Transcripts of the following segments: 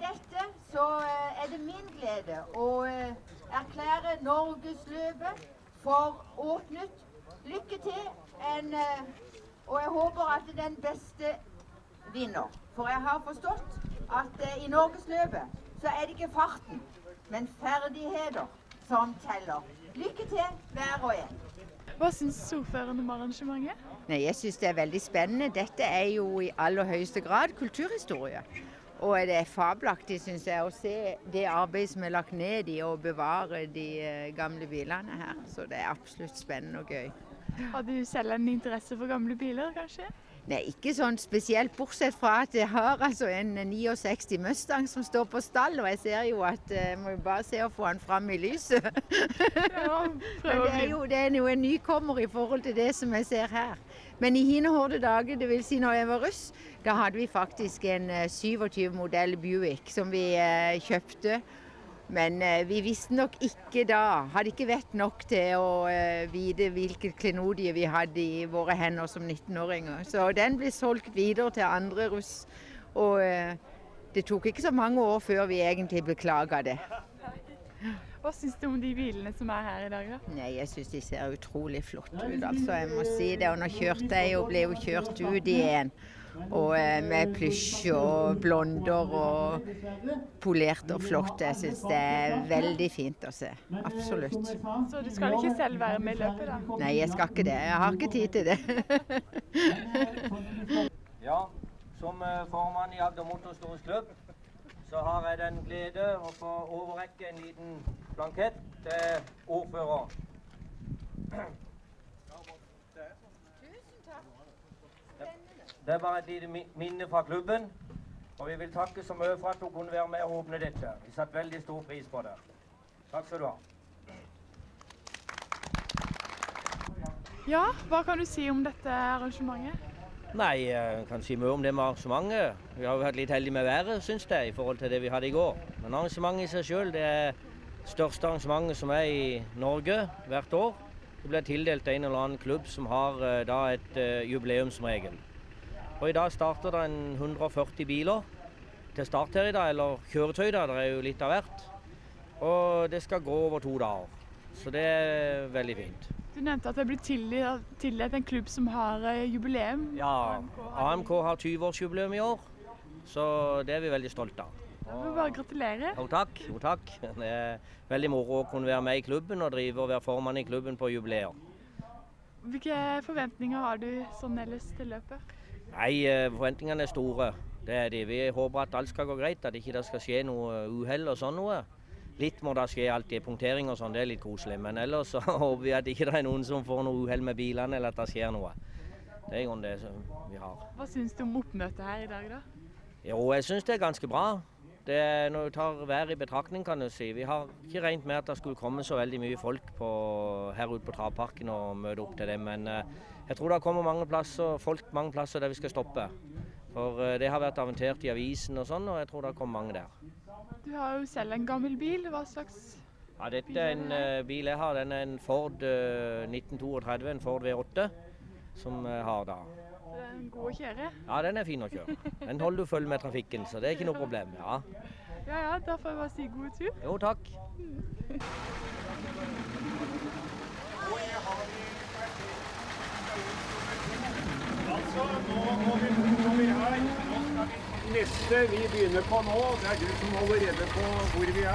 dette så det min glede å erklære Norgesløpet for åpnet. Lykke til, og jeg håper at den beste vinner. For jeg har forstått at i Norgesløpet så det ikke farten, men ferdigheter som teller. Lykke til, hver og en. Hva synes ordføreren om arrangementet? Nei, jeg synes det veldig spennende. Dette jo i aller høyeste grad kulturhistorie. Og det fabelaktig, synes jeg, å se det arbeidet som lagt ned i å bevare de gamle bilene her. Så det absolutt spennende og gøy. Har du selv en interesse for gamle biler, kanskje? Nei, ikke sånn spesielt, bortsett fra at jeg har altså en 69 Mustang som står på stall, og jeg ser jo at jeg må jo bare se å få den frem i lyset. Ja, det jo en nykommer i forhold til det som jeg ser her. Men i hine hårde dager, det vil si når jeg var russ, da hadde vi faktisk en 27 modell Buick som vi kjøpte. Men vi visste nok ikke da, hadde ikke vett nok til å vite hvilke klenodier vi hadde i våre hender som 19-åringer. Så den ble solgt videre til andre russ, og det tok ikke så mange år før vi egentlig beklaget det. Hva synes du om de bilene som her i dag da? Nei, jeg synes de ser utrolig flott ut, altså jeg må si det. Og nå kjørte jeg og ble jo kjørt ut i en. Og med plysj og blonder og polert og flott. Jeg synes det veldig fint å se. Absolutt. Så du skal ikke selv være med i løpet da? Nei, jeg skal ikke det. Jeg har ikke tid til det. Ja, som formann i Agder Motorhistorisk Klubb så har jeg den glede å få overrekke en liten blankett til ordføreren. Det var et lite minne fra klubben, og vi vil takke så mye for at hun kunne være med og åpne dette. Vi satte veldig stor pris på det. Takk skal du ha. Ja, hva kan du si om dette arrangementet? Nei, jeg kan si mye om det med arrangementet. Vi har jo vært litt heldige med været, synes jeg, i forhold til det vi hadde i går. Men arrangementet i seg selv, det største arrangementet som i Norge hvert år. Det blir tildelt en eller annen klubb som har da et jubileumsregel. Og i dag starter det 140 biler til start her i dag, eller kjøretøy da, det jo litt av hvert. Og det skal gå over 2 dager, så det veldig fint. Du nevnte at det blir tildelt en klubb som har jubileum. Ja, AMK har 20-årsjubileum i år, så det vi veldig stolt av. Jeg vil bare gratulere. Jo takk. Det veldig moro å kunne være med i klubben og drive og være formann i klubben på jubileer. Hvilke forventninger har du sånn ellers til løpet? Nei, forventningene store. Det de. Vi håper at alt skal gå greit, at ikke det skal skje noe uheld og sånn noe. Litt må det skje alltid, punktering og sånn, det litt koselig. Men ellers så håper vi at ikke det noen som får noe uheld med bilene, eller at det skjer noe. Det jo det som vi har. Hva synes du om oppmøtet her i dag da? Jo, jeg synes det ganske bra. Når du tar vær i betraktning, kan du si. Vi har ikke regnet med at det skulle komme så veldig mye folk her ute på Travparken og møte opp til det, men jeg tror det kommer mange plasser der vi skal stoppe. For det har vært aventert i avisen og sånn, og jeg tror det kommer mange der. Du har jo selv en gammel bil. Hva slags Ja, dette en bil jeg har. Den en Ford 1932, en Ford V8, som jeg har da. Det en god å kjøre? Ja, den fin å kjøre. Den holder du følge med trafikken, så det ikke noe problem. Ja, da får jeg bare si god tur. Jo, takk. Altså, nå går vi her. Neste vi begynner på nå, det du som holder rede på hvor vi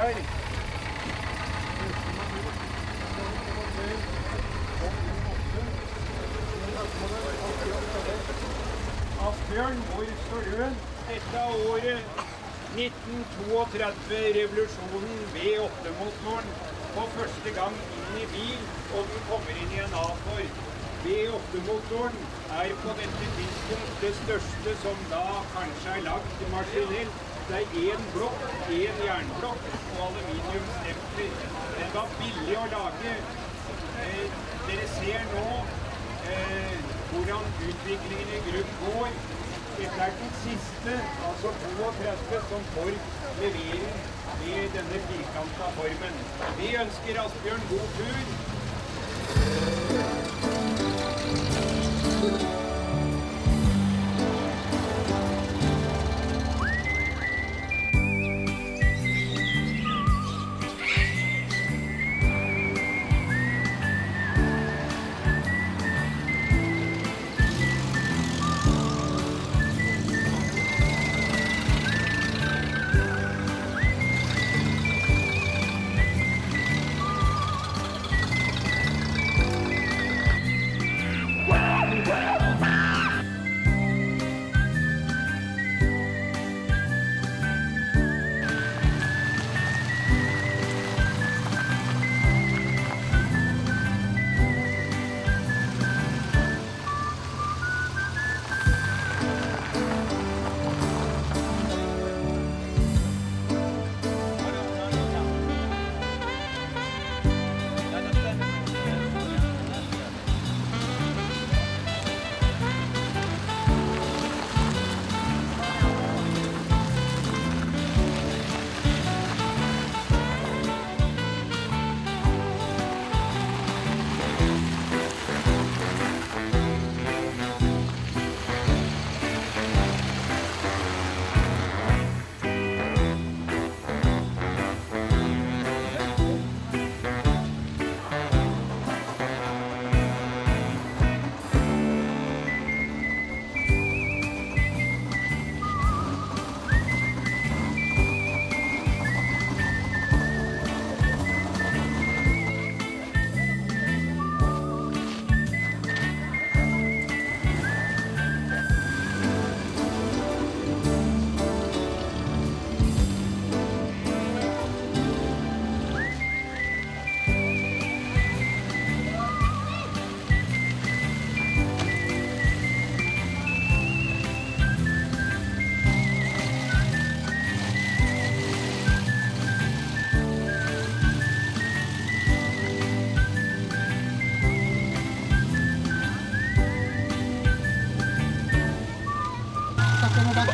Asbjørn, hvor står du? Dette året 1932, revolusjonen V8-motoren på første gang inn i bil, og du kommer inn i en A-for. V8-motoren på dette tidspunkt det største som da kanskje lagt maskinelt. Det en blokk, en jernblokk og aluminiumstempler. Den var billig å lage. Dere ser nå hvordan utviklingen i grupp går. Dette den siste, altså 32, som Ford leverer med denne firkanta formen. Vi ønsker Asbjørn god tur.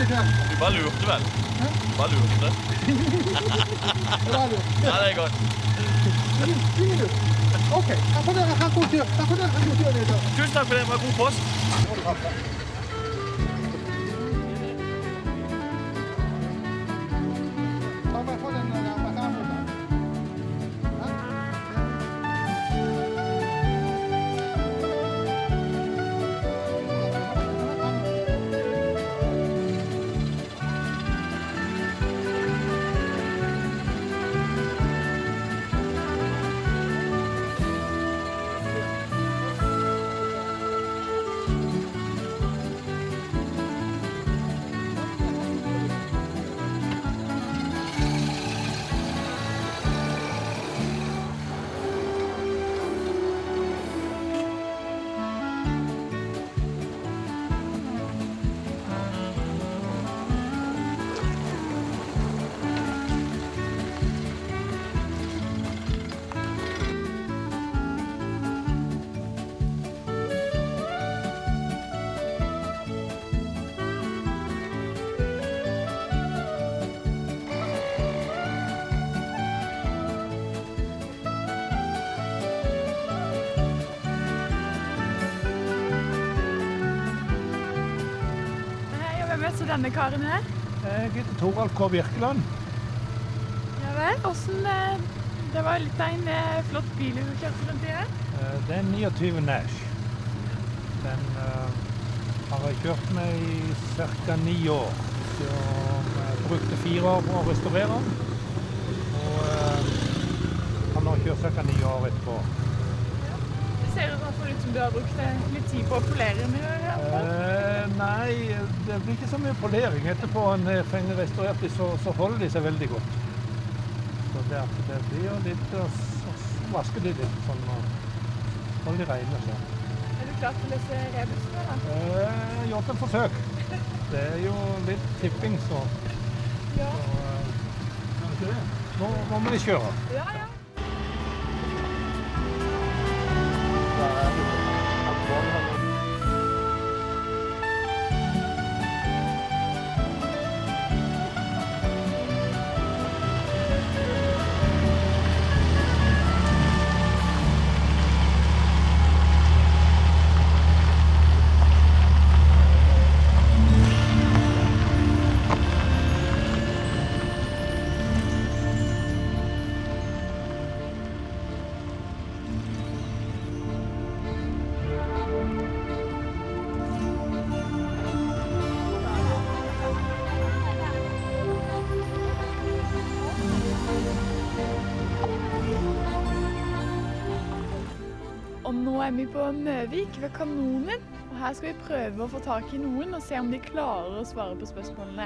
ikke? Du bare lurte vel? Bare lurte. Det var lurt. Ja, det er godt. Ingen lurt. Ok, takk for dere. Ha god tur. Takk for dere. Ha god tur nedover. Tusen takk for det, det var god post. La meg få den der bagasjen. Hvem er så denne karen her? Jeg heter Torvald K. Birkeland. Ja vel, hvordan... Det var litt av en flott bil du kjørte rundt i her. Det er en 29 Nash. Den har jeg kjørt med i ca. 9 år. Så jeg brukte 4 år på å restaurere den. Og han har kjørt ca. 9 år etterpå. Det ser ut som du har brukt litt tid på å polere den i hvert fall. Nei, det blir ikke så mye polering. Etterpå en fenger restaurert de, så holder de seg veldig godt. Så det blir jo litt å vaske de litt, sånn og holde de rene. Så. Er du klar til å løse rebusen da? Jeg har gjort et forsøk. Det er jo litt tipping, så... Ja. Nå må vi kjøre. Ja, ja. Og nå er vi på Møvik ved Kanonen, og her skal vi prøve å få tak i noen og se om de klarer å svare på spørsmålene.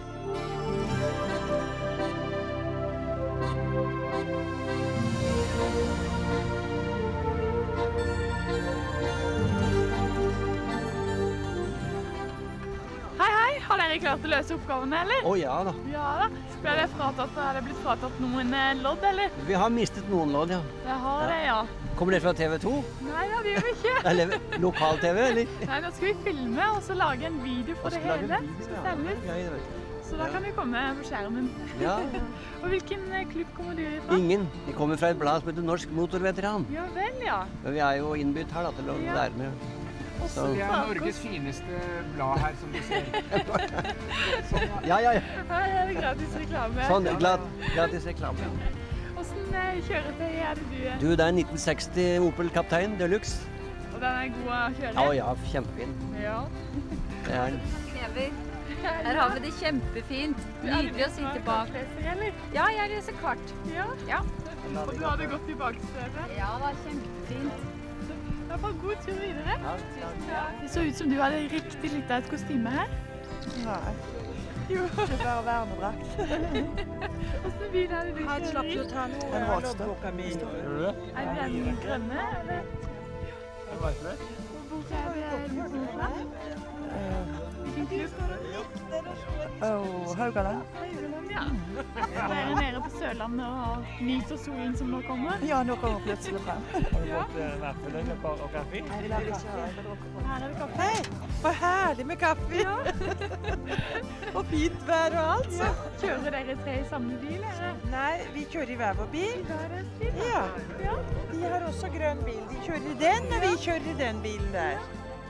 Hei, hei! Har dere klart å løse oppgavene, eller? Å ja da. Ja da. Har dere blitt fratatt noen lodd, eller? Vi har mistet noen lodd, ja. Det har det, ja. Kommer det fra TV 2? Nei, det gjør vi ikke. Eller lokal-TV, eller? Nei, nå skal vi filme og så lage en video for det hele. Skal sendes. Ja, det vet jeg. Så da kan vi komme på skjermen. Ja. Og hvilken klubb kommer du ifra? Ingen. Vi kommer fra et blad som heter Norsk Motorveteran. Ja vel, ja. Men vi er jo innbytt her da, til å være med. Så Vi er Norges fineste blad her, som du ser. Ja. Her er det gratis reklame. Sånn, gratis reklame. Hvordan kjøretøy er det du er? Du, det er en 1960 Opel Kaptein Deluxe. Og den er god å kjøre? Ja, ja, kjempefin. Ja. Det er den. Her har vi det kjempefint. Nydelig å sitte bak. Ja, jeg leser kart. Ja. Ja. Og du hadde gått i bakstedet? Ja, det var kjempefint. Det var bare god tur videre. Ja. Det så ut som du hadde riktig litt av et kostyme her. Nei. Jo. Ikke bare vernedrakt. Hvordan bil er det du Han slapp jo kjører i? ta noe av loggboka mi. Er det den grønne, eller? Jeg vet det. Hvor er det du bor fra? Hvilken klubb går det? Haugaland. Haugaland, ja. Dere nede på Sørlandet og nyter solen som nå kommer? Ja, nå kommer plutselig frem. Har du fått nattfølge og kaffe? Jeg vil ha kaffe. Her er det kaffe. Hei, hva herlig med kaffe. Og fint vær og alt. Ja. Kjører dere tre i samme bil, eller? Nei, vi kjører i hver vår bil. Da er det fint. Ja, Ja. de har også grønn bil. De kjører i den, og vi kjører i den bilen der.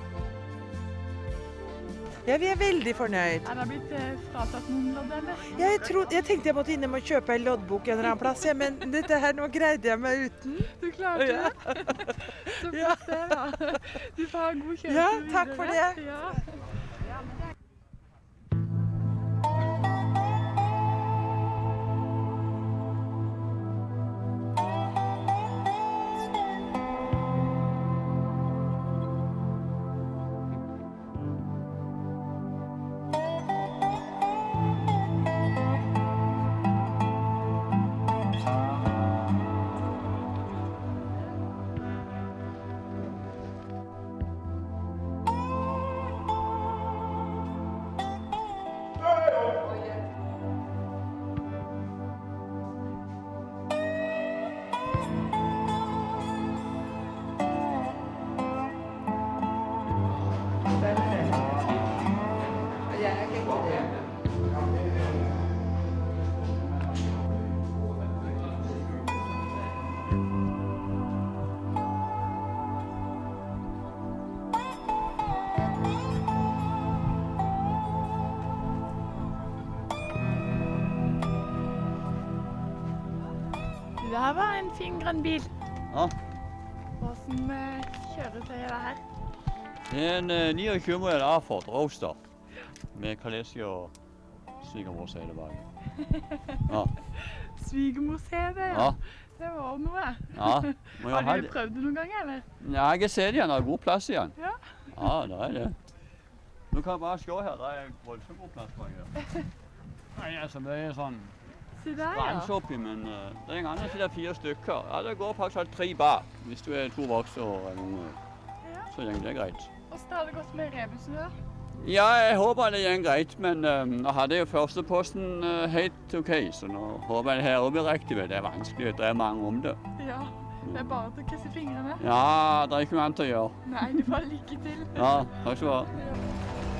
Ja, vi er veldig fornøyd. Er det blitt fratatt noen lodd, eller? Ja, jeg tenkte jeg måtte innom og kjøpe en loddbok en eller annen plass, ja, men dette her nå greide jeg meg uten. Du klarte det. Så flott det, da. Du får ha god kjøretur Ja, videre. takk for det. Ja. Det her var en fin grønn bil. Ja, Hvordan kjøretøy er det her? det er en 29 modell A-Ford Roadster med kalesje og svigermor-sele bak. Ja, Svigermor-CD, ja. ja, Det var noe. ja. Må jo ha Har du det. prøvd det noen gang, eller? Ja, jeg har sett igjen, det er god plass igjen. Ja. Ja, det er det. Du kan bare se her, det er voldsomt god plass bak her. Nei, altså, det er sånn Se der, ja. brans oppi, men det er en annen side 4 stykker. Ja, det går faktisk alt 3 bak, hvis du er 2 voksne og en unge. Ja. Så går det greit. Hvordan har det gått med rebusen da? Ja, jeg håper det går greit, men jeg hadde jo førsteposten helt OK, så nå håper jeg det her også blir riktig. Det er vanskelig, det er mange om det. Ja, det er bare til å krysse fingrene. Ja, det er ikke noe annet å gjøre. Nei, du får lykke til. Ja, takk skal du ha.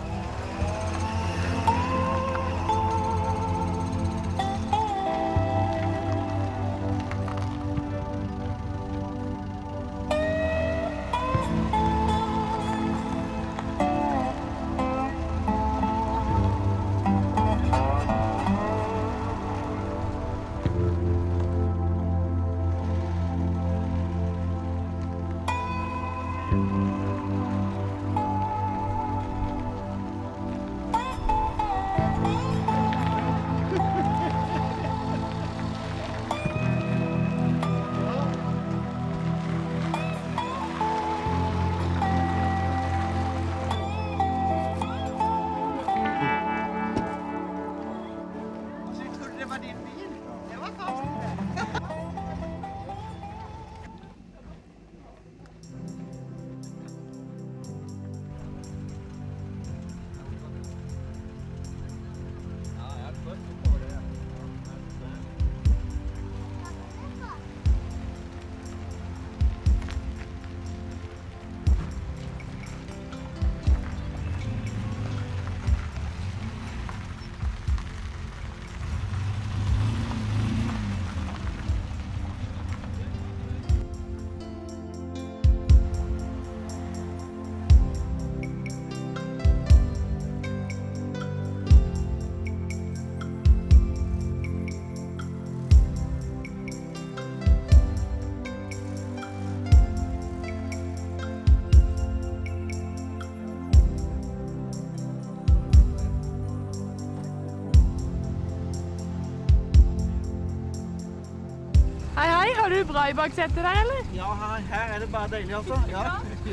Har du bra i baksetet der, eller? Ja, her er det bare deilig, altså. Ja.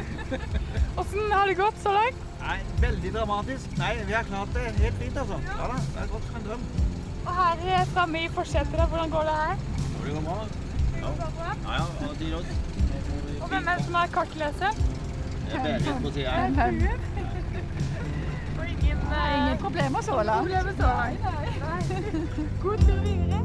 Hvordan har det gått så langt? Nei, veldig dramatisk. Nei, vi har klart det helt fint, altså. Ja da, det er godt som en drøm. Og her fremme i forsetet, hvordan går det her? Det går bra. Ja, og de også. Og hvem er det som er kartleser? Det er Berit på siden. ingen problemer så langt. Problemer så langt. Nei. God tur videre.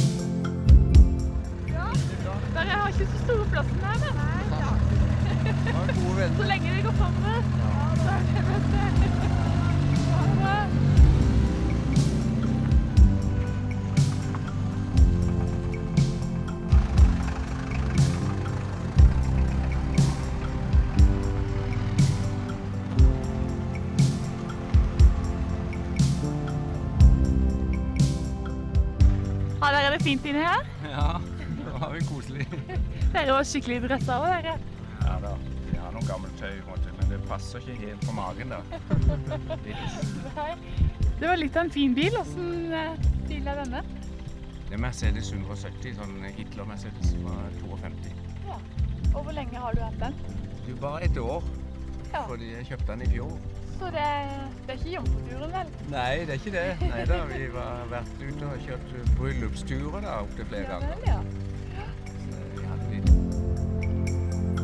Ja, dere har ikke så store plassen her, da. Nei, ja. Så lenge vi går fremover. Ja, så er det beste. Ha det bra. Har dere det fint inne her? Ja, det var jo koselig. Dere var skikkelig dressa av dere. Ja da, vi har noe gammelt tøy, men det passer ikke helt på magen da. Nei. Det var litt av en fin bil. Hvordan bil er denne? Det er Mercedes 170, sånn Hitler-Mercedes fra 52. Ja. Og hvor lenge har du hatt den? Det er bare et år, Ja. fordi jeg kjøpte den i fjor. Så det er ikke jomfruturen, vel? Nei, det er ikke det. Nei da, vi har vært ute og kjørt bryllupsturer da, opp til flere ganger. Ja. Så vi hadde litt.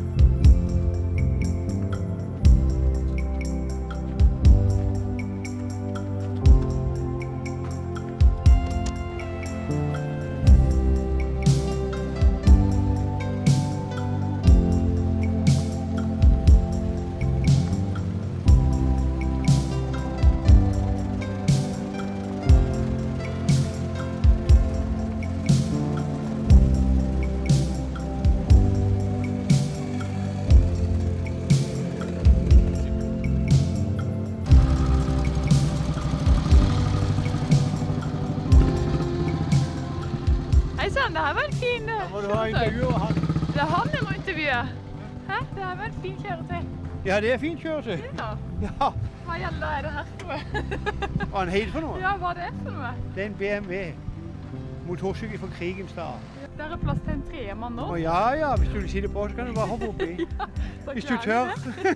Hei sann, det her var en fin må du ha intervju av han. Det er han jeg må intervjue. Hæ? Det her var en fin kjøretøy. Ja, det er fint kjøretøy. Ja. Ja. Hva gjelder er det her for noe? Hva han heit for noe? Ja, hva det er for noe? Det er en BMW. Motorsykkel fra krigens dag. Det er plass til en tremann nå. Å ja, ja, hvis du vil sitte på, så kan du bare hoppe oppi. Så Hvis du klart tør.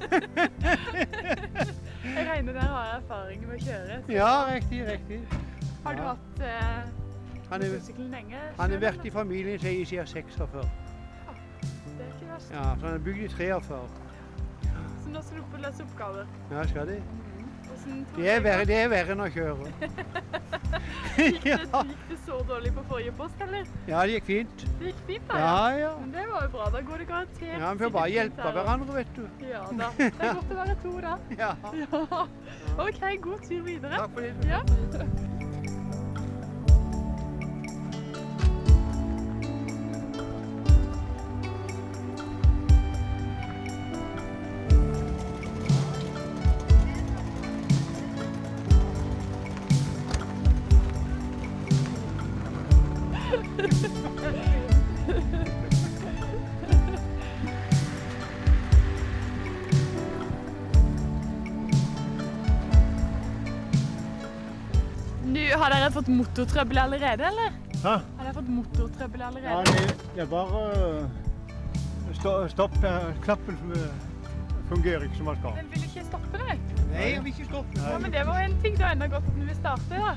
Jeg regner dere har erfaring med å kjøre. så- Ja, riktig, riktig. Har du Ja. hatt Han er- motorsykkelen lenge? Han har vært i familien siden 46. Det er ikke verst. Ja, så han er bygd i 43. Så nå skal du på løse oppgaver. Ja, skal de. Hvordan tror Det er du verre, går? det er verre enn å kjøre. Gikk det så dårlig på forrige post, eller? Ja, det gikk fint. Det gikk fint da, Ja, ja. Men det var jo bra, da går det garantert. Ja, vi får bare hjelpe hverandre, vet du. Ja da, det er godt å være to da. Ja. Ja. Ok, god tur videre. Takk for det. Ja. Har dere fått motortrøbbel allerede, eller? Hæ? Har dere fått motortrøbbel Ja, allerede? det er bare stopp. Knappen fungerer ikke som den skal. Den vil ikke stoppe deg? Nei, jeg vil ikke stoppe. Ja, men det var jo en ting da enda godt at den vil starte, da.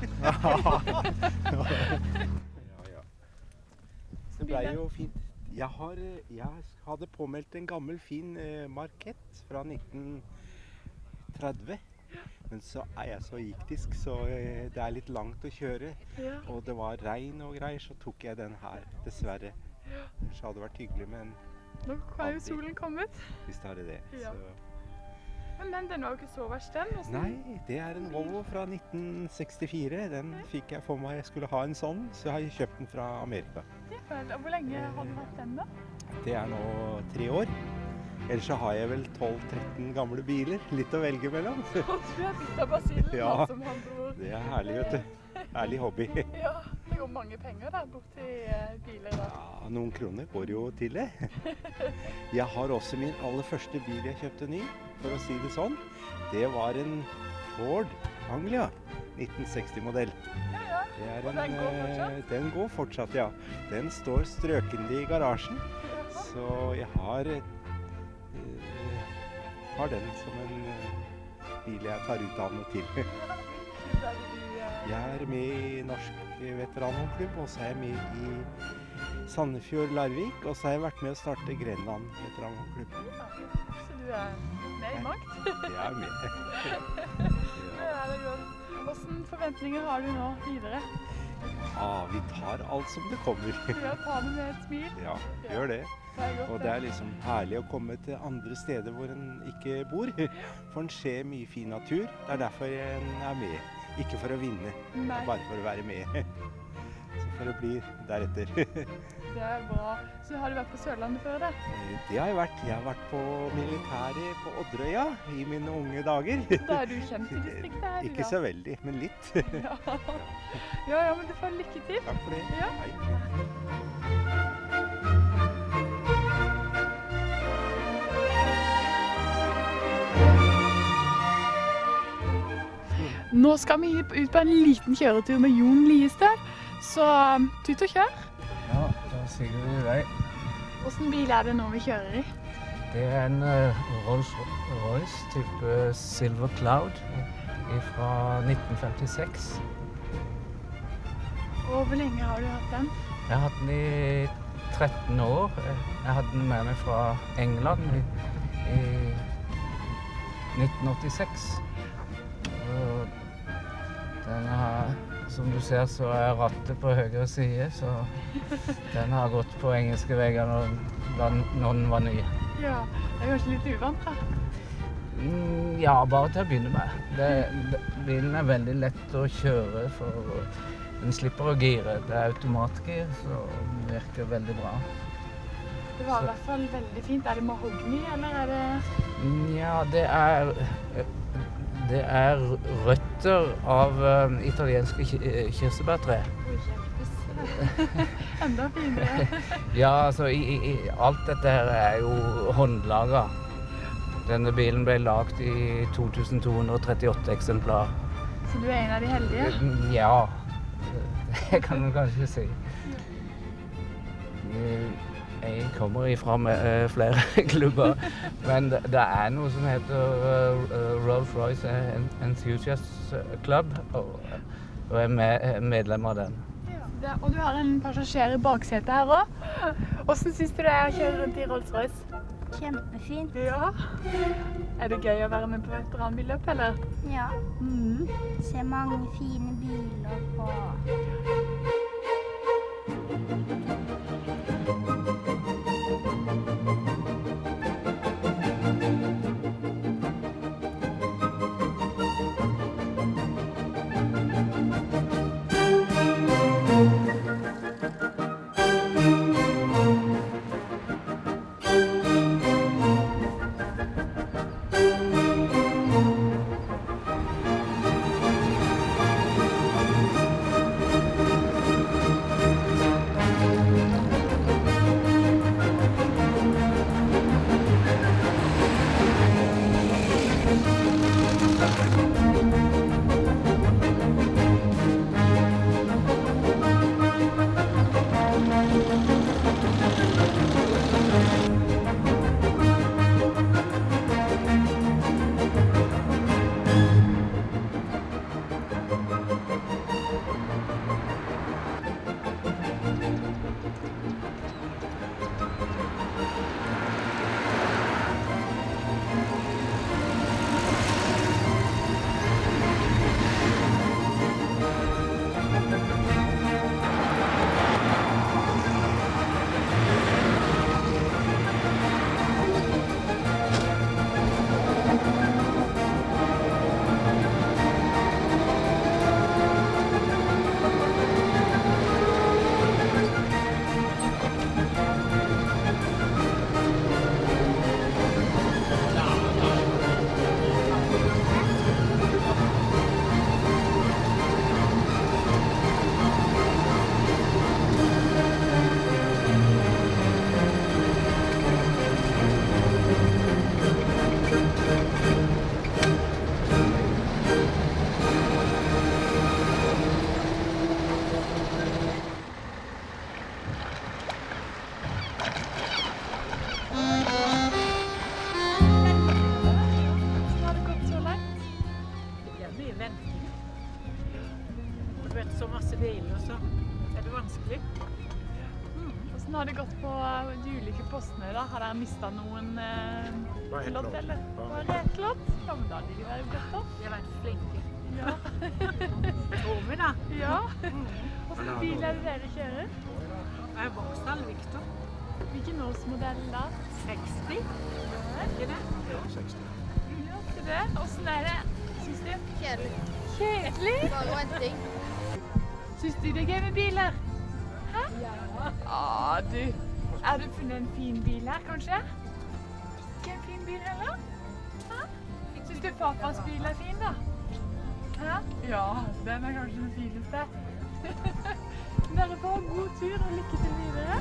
Det ble jo fint. Jeg hadde påmeldt en gammel, fin Marquette fra 1930. Men så er jeg så giktisk, så det er litt langt å kjøre. Ja. Og det var regn og greier, så tok jeg den her, dessverre. Så hadde det vært hyggelig, men Nå har jo solen kommet. hvis det er det. Ja. Så. Men den var jo ikke så verst, den. Hvordan- Nei, det er en Volvo fra 1964. Den fikk jeg for meg. Jeg skulle ha en sånn, så har jeg kjøpt den fra Amerika. Ja, vel, og hvor lenge har du hatt den da? Det er nå 3 år. Ellers så har jeg vel 12-13 gamle biler. Litt å velge mellom. Du er bitt av basillen, Ja, som han tror. det er herlig, vet du. Herlig hobby. Ja, det går mange penger der borti biler da. Ja, noen kroner går jo til det. Jeg har også min aller første bil jeg kjøpte ny, for å si det sånn. Det var en Ford Anglia, 1960-modell. Ja, Det er og den går fortsatt? Den går fortsatt, ja. Den står strøkende i garasjen, så jeg har den som en bil jeg tar ut av og til. Jeg er med i Norsk veteranhåndklubb, og så er jeg med i Sandefjord Larvik, og så har jeg vært med å starte Grenland veteranhåndklubb. Så du er med i makt? Jeg er med. Ja. Ja, det er godt. Hvordan forventninger har du nå videre? Ja, vi tar alt som det kommer. Ja, ta det med et smil. Ja, gjør det. Det er godt, Og det er liksom herlig å komme til andre steder hvor en ikke bor. For en ser mye fin natur. Det er derfor en er med. Ikke for å vinne, bare for å være med. Så for å bli deretter. Det er bra. Så har du vært på Sørlandet før da? Det har jeg vært. Jeg har vært på militæret på Odderøya i mine unge dager. Da er du kjent i distriktet her, du da? Ikke så veldig, men litt. Ja, men du får lykke til. Takk for det. Ja. Nå skal vi ut på en liten kjøretur med Jon Liestøl, så tut og kjør. Ja, da sier vi i vei. Hvordan bil er det nå vi kjører i? Det er en Rolls-Royce type Silver Cloud fra 1956. Og hvor lenge har du hatt den? Jeg har hatt den i 13 år. Jeg hadde den med meg fra England i 1986. Og den har, som du ser, så er rattet på høyre side, så den har gått på engelske veier når den var ny. Ja, det er kanskje litt uvant da? Ja, bare til å begynne med. Bilen er veldig lett å kjøre, for den slipper å gire. Det er automatgir, så den virker veldig bra. Det var i hvert fall veldig fint. Er det mahogni, eller er det... Ja, det er røtter av italienske kirsebærtre. Enda finere. Ja, altså alt dette her er jo håndlaget. Denne bilen ble laget i 2238 eksemplar. Så du er en av de heldige? Ja, det kan man kanskje si. Jeg kommer ifra med flere klubber, men det er noe som heter Rolls-Royce Enthusiast Club, og jeg er medlem av den. Ja, og du har en passasjer i baksetet her også. Hvordan synes du det er å kjøre rundt i Rolls-Royce? Kjempefint. Ja. Er det gøy å være med på veteranbilløp, eller? Ja. Se mange fine biler på... Hvordan har det gått på de ulike postene da? Har dere mistet noen lodd, eller? Bare ett lodd? Ja, men da ligger dere jo godt opp. De har vært flinke. Ja. Romer da. Ja. Hvordan bil er det dere kjører? Det er Vauxhall Victor. Hvilken årsmodell da? 60. Ikke det? Ja, 60. Ja, ikke det. Hvordan er det, synes du? Kjedelig. Kjedelig? Bare en ting. Synes du det er gøy med biler? Hæ? Ja. Ah, du. Er du funnet en fin bil her, kanskje? Ikke en fin bil heller? Hæ? Synes du pappas bil er fin da? Hæ? Ja, den er kanskje den fineste. Dere får god tur og lykke til videre.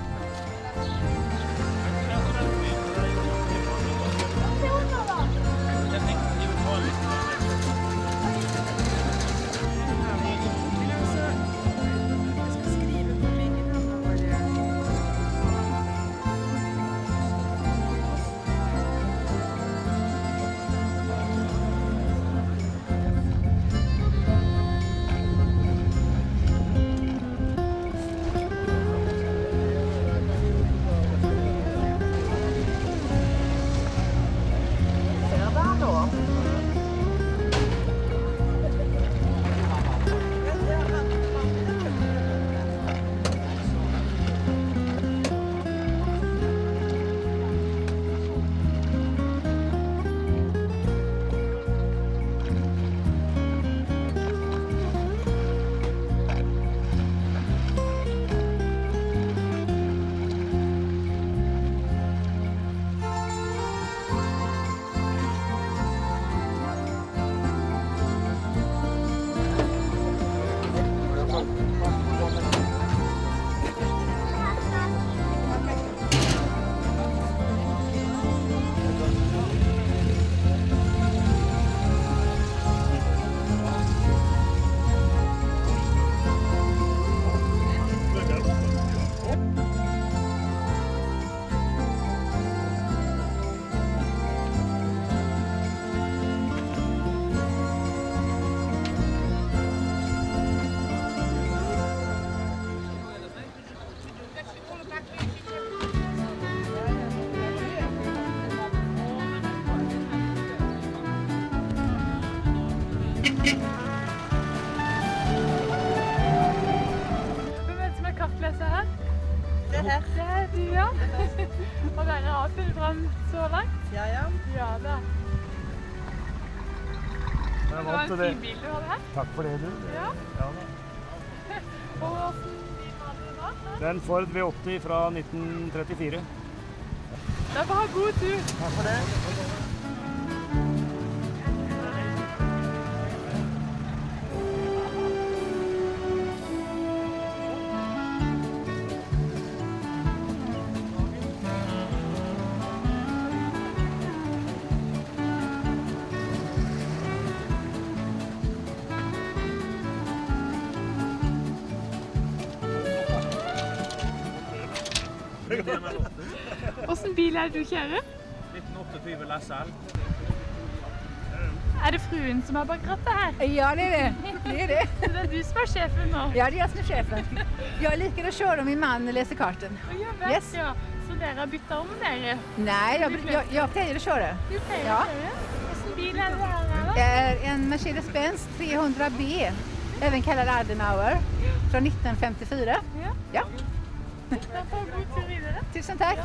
Se under da! Og dere har funnet frem så langt? Ja. Ja da. Det var en fin bil du hadde her. Takk for det, du. Ja. Ja da. Og hvordan bil var det da? Det er en Ford V80 fra 1934. Da får ha god tur. Takk for det. Hvordan bil er det du kjører? 1928 LSL. Er det fruen som har bak rattet her? Ja, det är det. Så det er du som er sjefen nå? Ja, det är jag som är chefen. Jag liker att köra om min man läser karten. Yes. Ja. Så dere har byttet om dere? Nej, jag pleier att köra. Du pleier å kjøre? Hvordan bil er det her? Det är en Mercedes-Benz 300B, även kallad Adenauer, från 1954. Ja. Da får god tur videre. Tusen tack.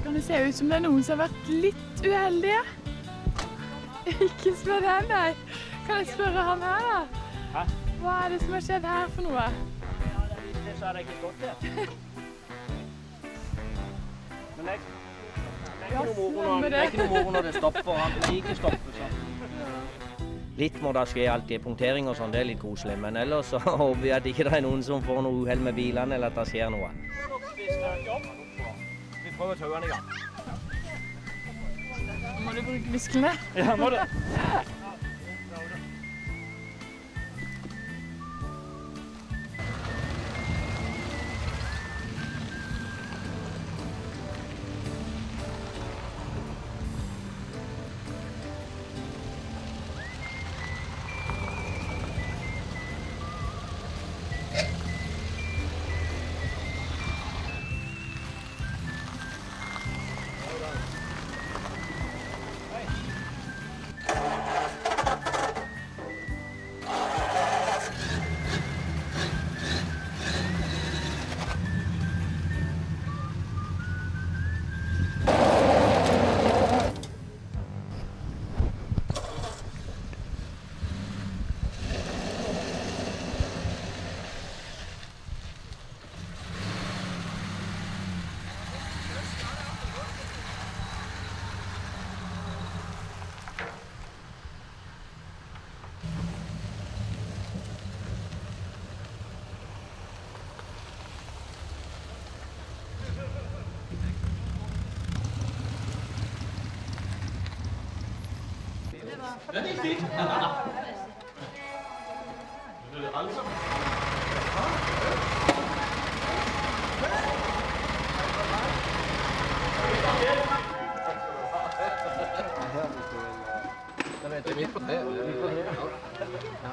Kan det se ut som det noen som har vært litt uheldige? Ikke spør den, nei. Kan jeg spørre han her, da? Hæ? Hva det som har skjedd her for noe? Ja, det så hadde jeg ikke stått der. Men det er ikke noe moro når det stopper, han vil ikke stoppe sånn. Litt må da skje alltid punktering og sånn, det er litt koselig, men ellers så håper vi at ikke det er noen som får noe uheld med bilene, eller at det skjer noe. Vi prøver å ta den i gang. Må du bruke musklene? Ja, må det. Den gikk fint. Alle sammen. Det er midt på det. Ja.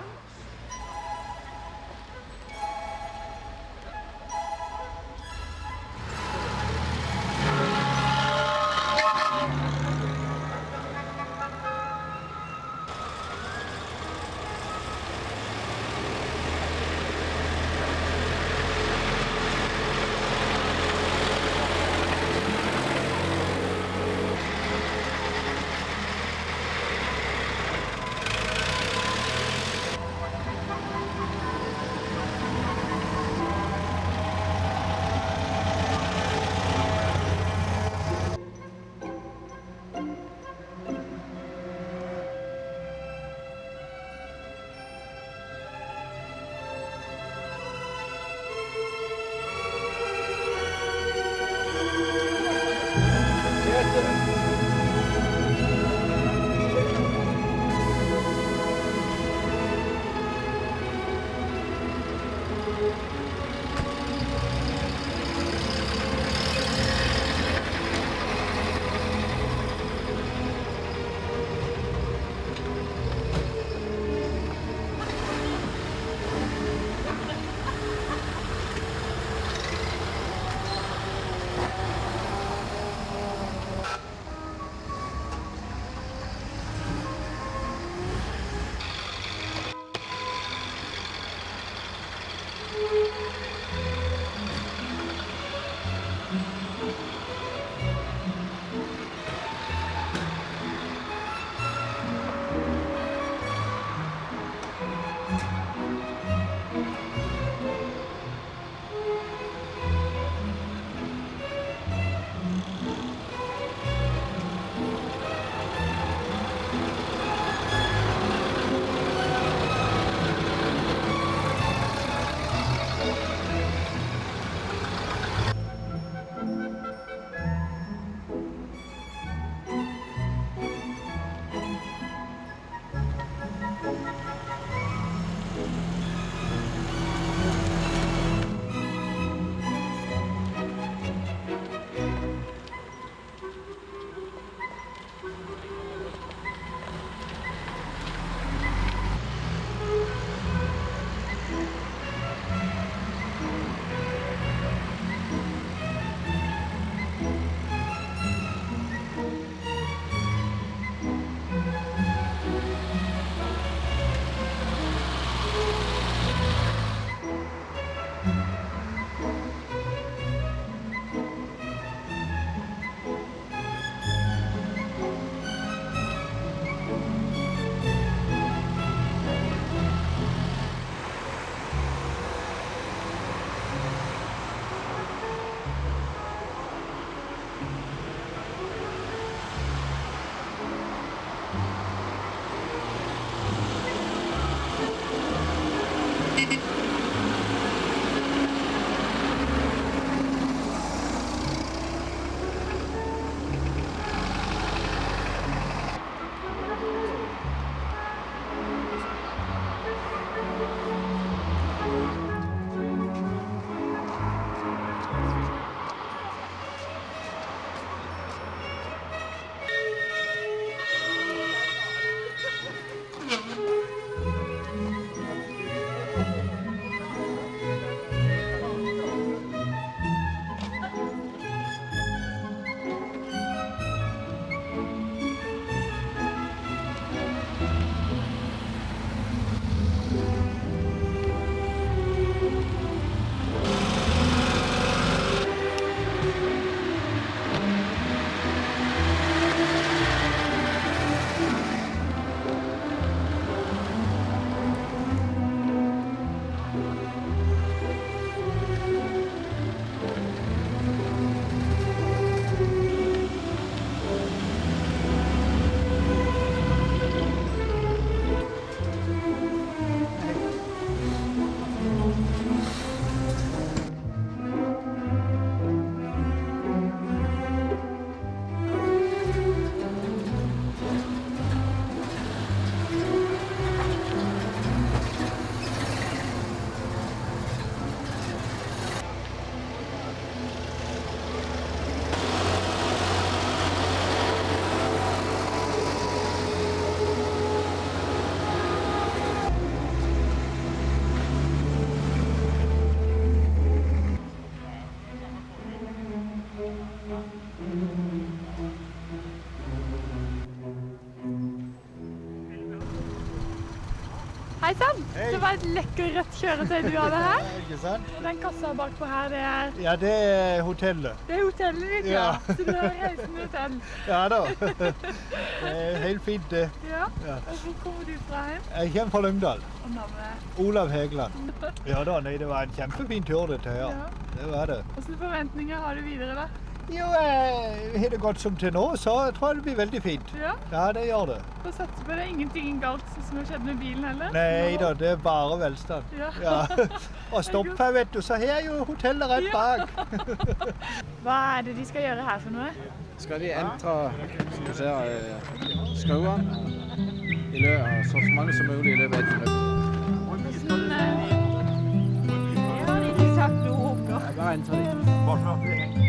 Hei sann! Det var et lekker rødt kjøretøy du hadde her. Ikke sant? Og den kassa bakpå her, det er... Ja, det er hotellet. Det er hotellet ditt, ja. Så du har reisende hotell. Ja da. Det er helt fint det. Ja. Og hvor kommer du fra hjem? Jeg kommer fra Lyngdal. Og navnet? Olav Hegeland. Ja da, nei, det var en kjempefin tur dette her. Ja. Det var det. Hvilke forventninger har du videre da? Jo, har det gått som til nå, så tror jeg det blir veldig fint. Ja? Ja, det gjør det. Så satser på det er ingenting galt som har skjedd med bilen heller? Nei da, det er bare velstand. Ja. Og stopp her, vet du, så her er jo hotellet rett bak. Hva er det de skal gjøre her for noe? Skal de entre, som du ser, skauene i løpet, så mange som mulig i løpet av 1 minutt. Det har de ikke sagt noe om da. Bare entre de.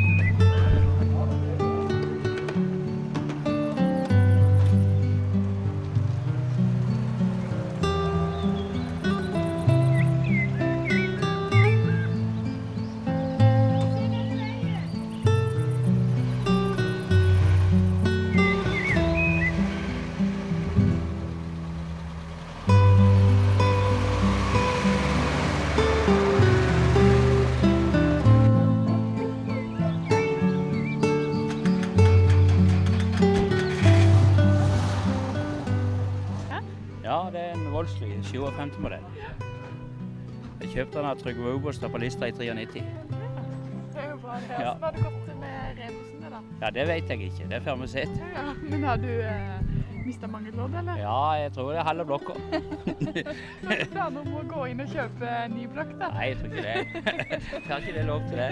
Ja, det er en Volsli 57-modell. Jeg kjøpte den av Trygve Oberstad på Lista i 93. Det er jo bra det. Ja. Så var det godt med rebusene da? Ja, det vet jeg ikke. Det får vi se. Ja, men har du mistet mange lodd, eller? Ja, jeg tror det er halve blokka. Har du planer om å gå inn og kjøpe en ny blokk da? Nei, jeg tror ikke det. Får ikke det lov til det.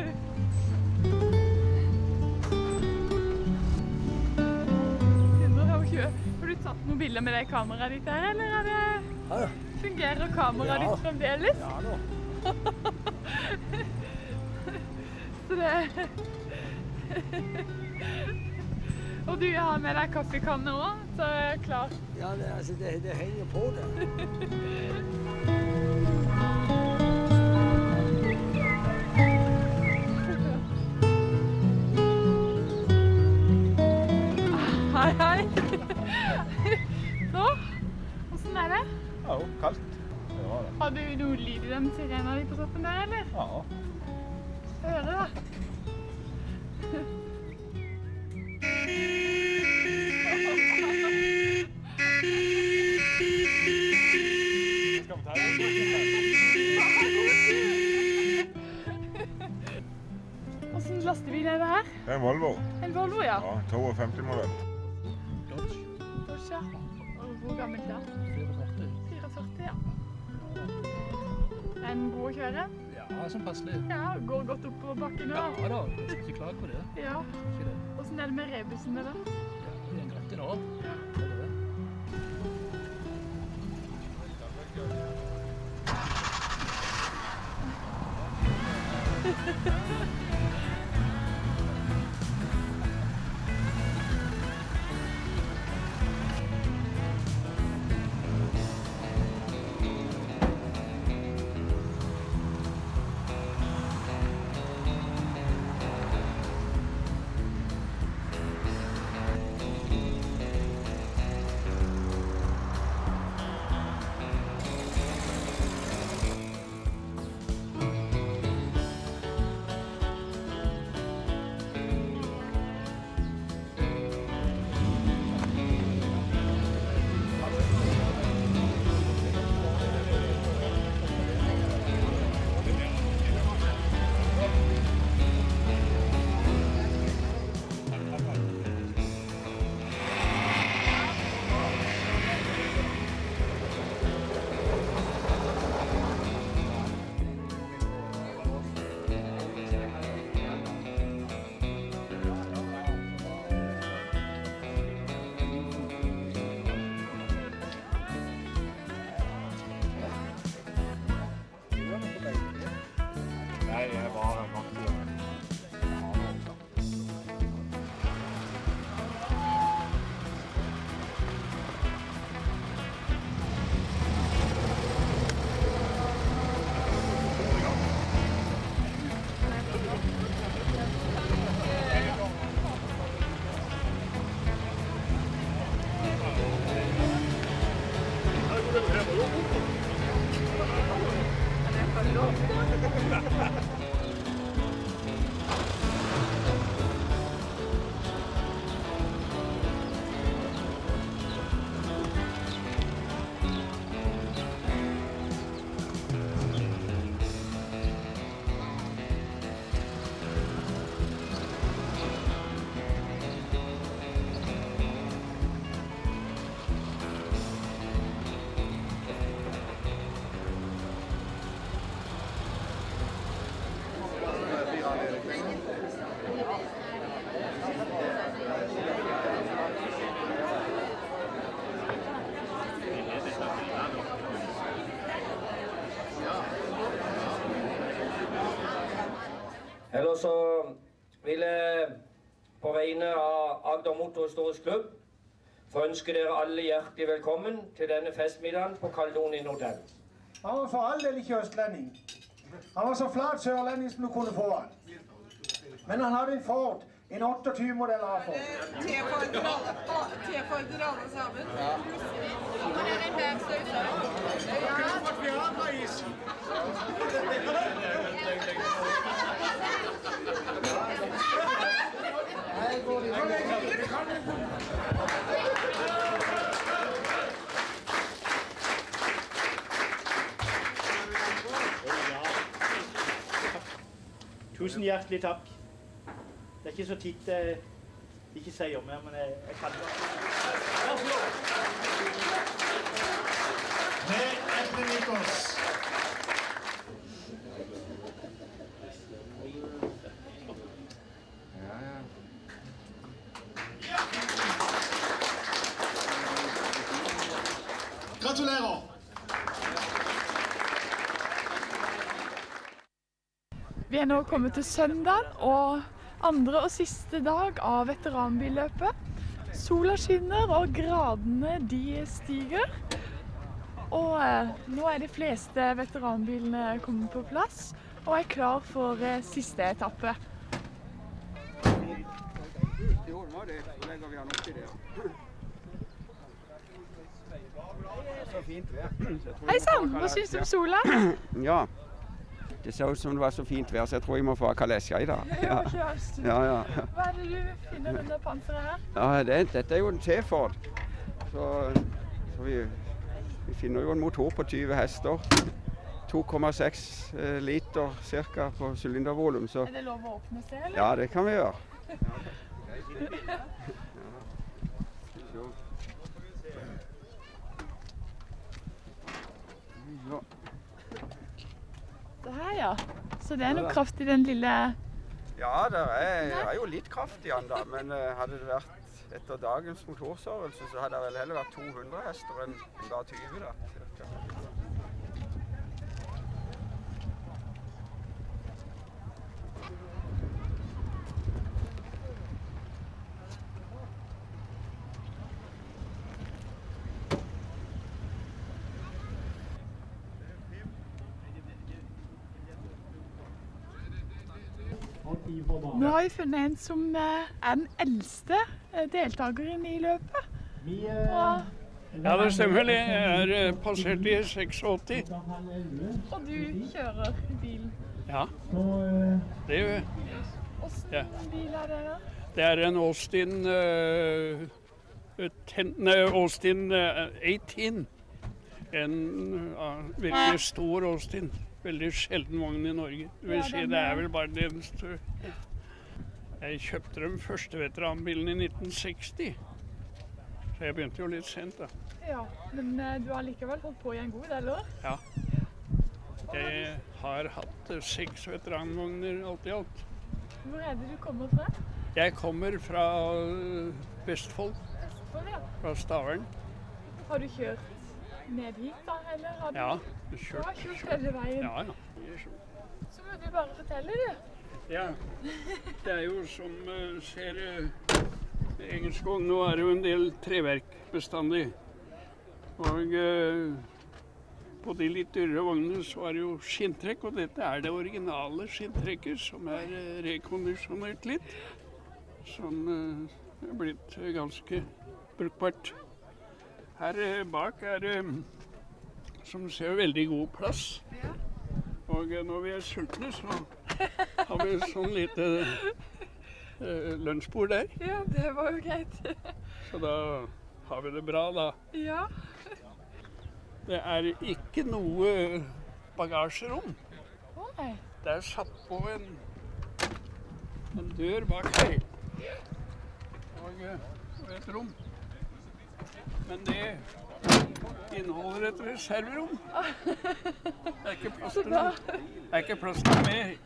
Har du tatt noen bilder med det kameraet ditt her, eller fungerer kameraet ditt fremdeles? Ja da. Så det... Og du har med deg kaffekanne også, så er jeg klar. Ja, det henger på det. Hei, hei. Så, hvordan er det? Ja, kaldt. Det var det. Har du noe lyd i den sirena di på toppen der, eller? Ja. Få høre da. Hvordan lastebil er det her? Det er en Volvo. En Volvo, ja. Ja, 52-modell. Dodge, ja. Og hvor gammelt da? 44. 44, ja. Er den god å kjøre? Ja, som passelig. Ja, går godt opp på bakken nå. Ja da, jeg skal ikke klage på det. Ja. Ikke det. Hvordan er det med rebusene da? Ja, det er en greit i nå. Ja. Det er det. Ellers så vil jeg på vegne av Agder Motorhistorisk Klubb få ønske dere alle hjertelig velkommen til denne festmiddagen på Caledonian Hotel. Han var for all del ikke østlending. Han var så flat sørlending som du kunne få han. Men han hadde en Ford, en 28-modell av Ford. T-Forder alle sammen. Ja. Han er den bæmste ut av det. Jeg har fått Viagra-is. Tusen hjertelig takk. Det er ikke så titt jeg ikke sier mer, men jeg kan det. Med Edvin Nikos. Gratulerer! Vi er nå kommet til søndag og andre og siste dag av veteranbilløpet. Sola skinner og gradene de stiger. Og nå er de fleste veteranbilene kommet på plass og er klar for siste etappe. Jo, det var det. Så legger vi den oppi der. Så fint vær. Hei sann, hva synes du om sola? Ja, det ser ut som det var så fint vær, så jeg tror jeg må få Kalesja i dag. Ja. Ja. Hva er det du finner under panseret her? Ja, dette er jo en T-Ford. Så vi finner jo en motor på 20 hester. 2,6 liter cirka på sylindervolum. Er det lov å åpne seg, eller? Ja, det kan vi gjøre. Det her, ja. Så det er noe kraft i den lille... Ja, det er jo litt kraft i den da, men hadde det vært etter dagens motorstørrelse, så hadde det vel heller vært 200 hester enn bare 20 da. Nå har vi funnet en som er den eldste deltakeren i løpet. Ja, det stemmer. Jeg er passert i 86. Og du kjører bilen? Ja, det gjør jeg. Hvilken bil er det da? Det er en Austin 18. En virkelig stor Austin. Veldig sjelden vogn i Norge. Det vil si, det er vel bare det eneste. Jeg kjøpte den første veteranbilen i 1960. Så jeg begynte jo litt sent da. Ja, men du har likevel holdt på i en god del år? Ja. Jeg har hatt 6 veteranvogner alt i alt. Hvor er det du kommer fra? Jeg kommer fra Vestfold. Vestfold, ja. Fra Stavern. Har du kjørt ned hit da, eller? Har du... Ja, du har kjørt hele veien. Ja. Så må du bare fortelle, du. Ja, det er jo som ser engelsk vogn, nå er det jo en del treverk bestandig. Og på de litt dyrere vognene så er det jo skinntrekk, og dette er det originale skinntrekket som er rekondisjonert litt. Som er blitt ganske brukbart. Her bak er som ser veldig god plass. Og når vi sultne, så har vi sånn lite lunsjbord der. Ja, det var jo greit. Så da har vi det bra, da. Ja. Det ikke noe bagasjerom. Nei. Det satt på en dør bak her. Og et rom. Men det inneholder et reserverom. Det ikke plass til noe. Det ikke plass til mer.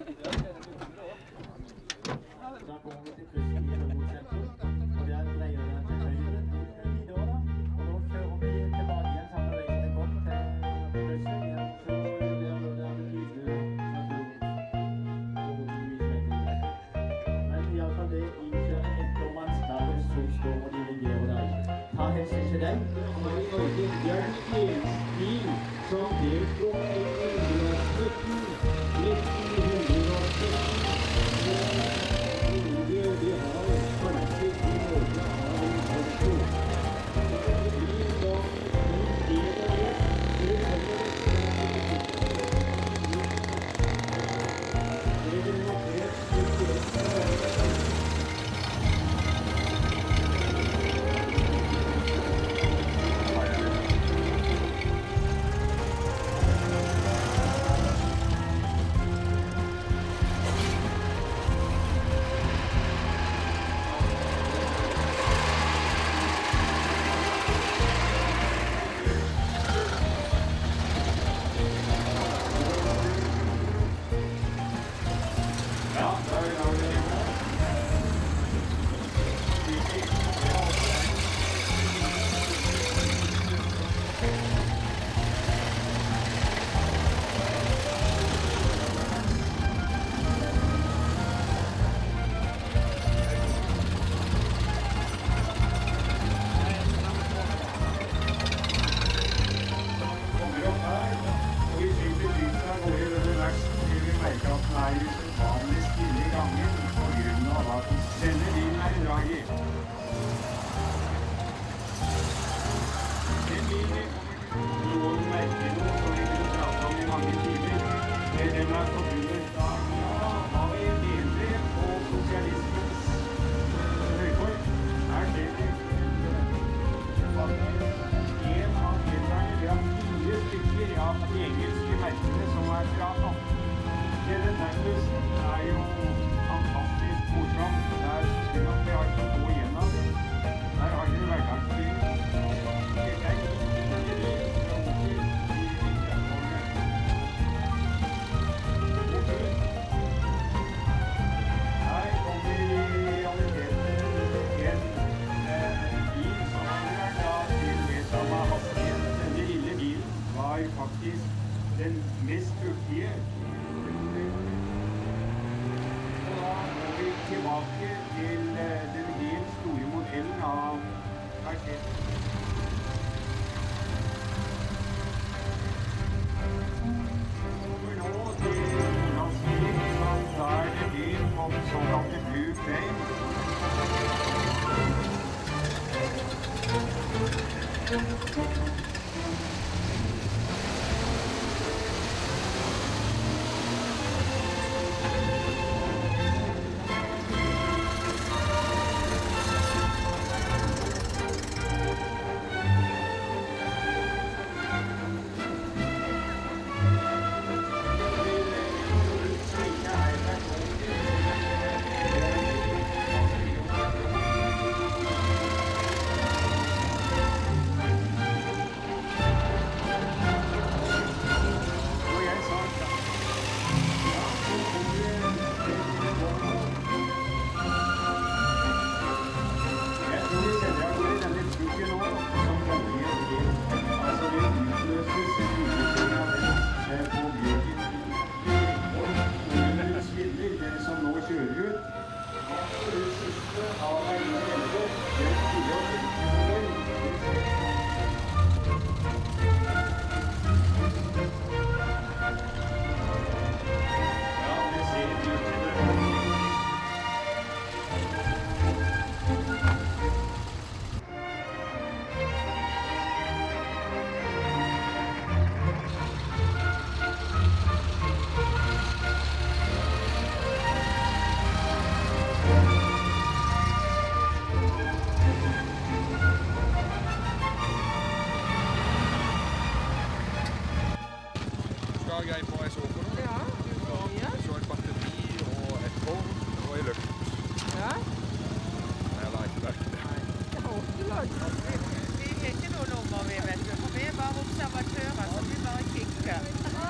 dag jeg på jeg så på nå. Ja, Jeg så et batteri og et tårn og en løft. Ja. Jeg la ikke merke det. Jeg har også lagt. Vi har ikke noe nummer, vi vet du, for vi er bare observatører, så vi bare kikker.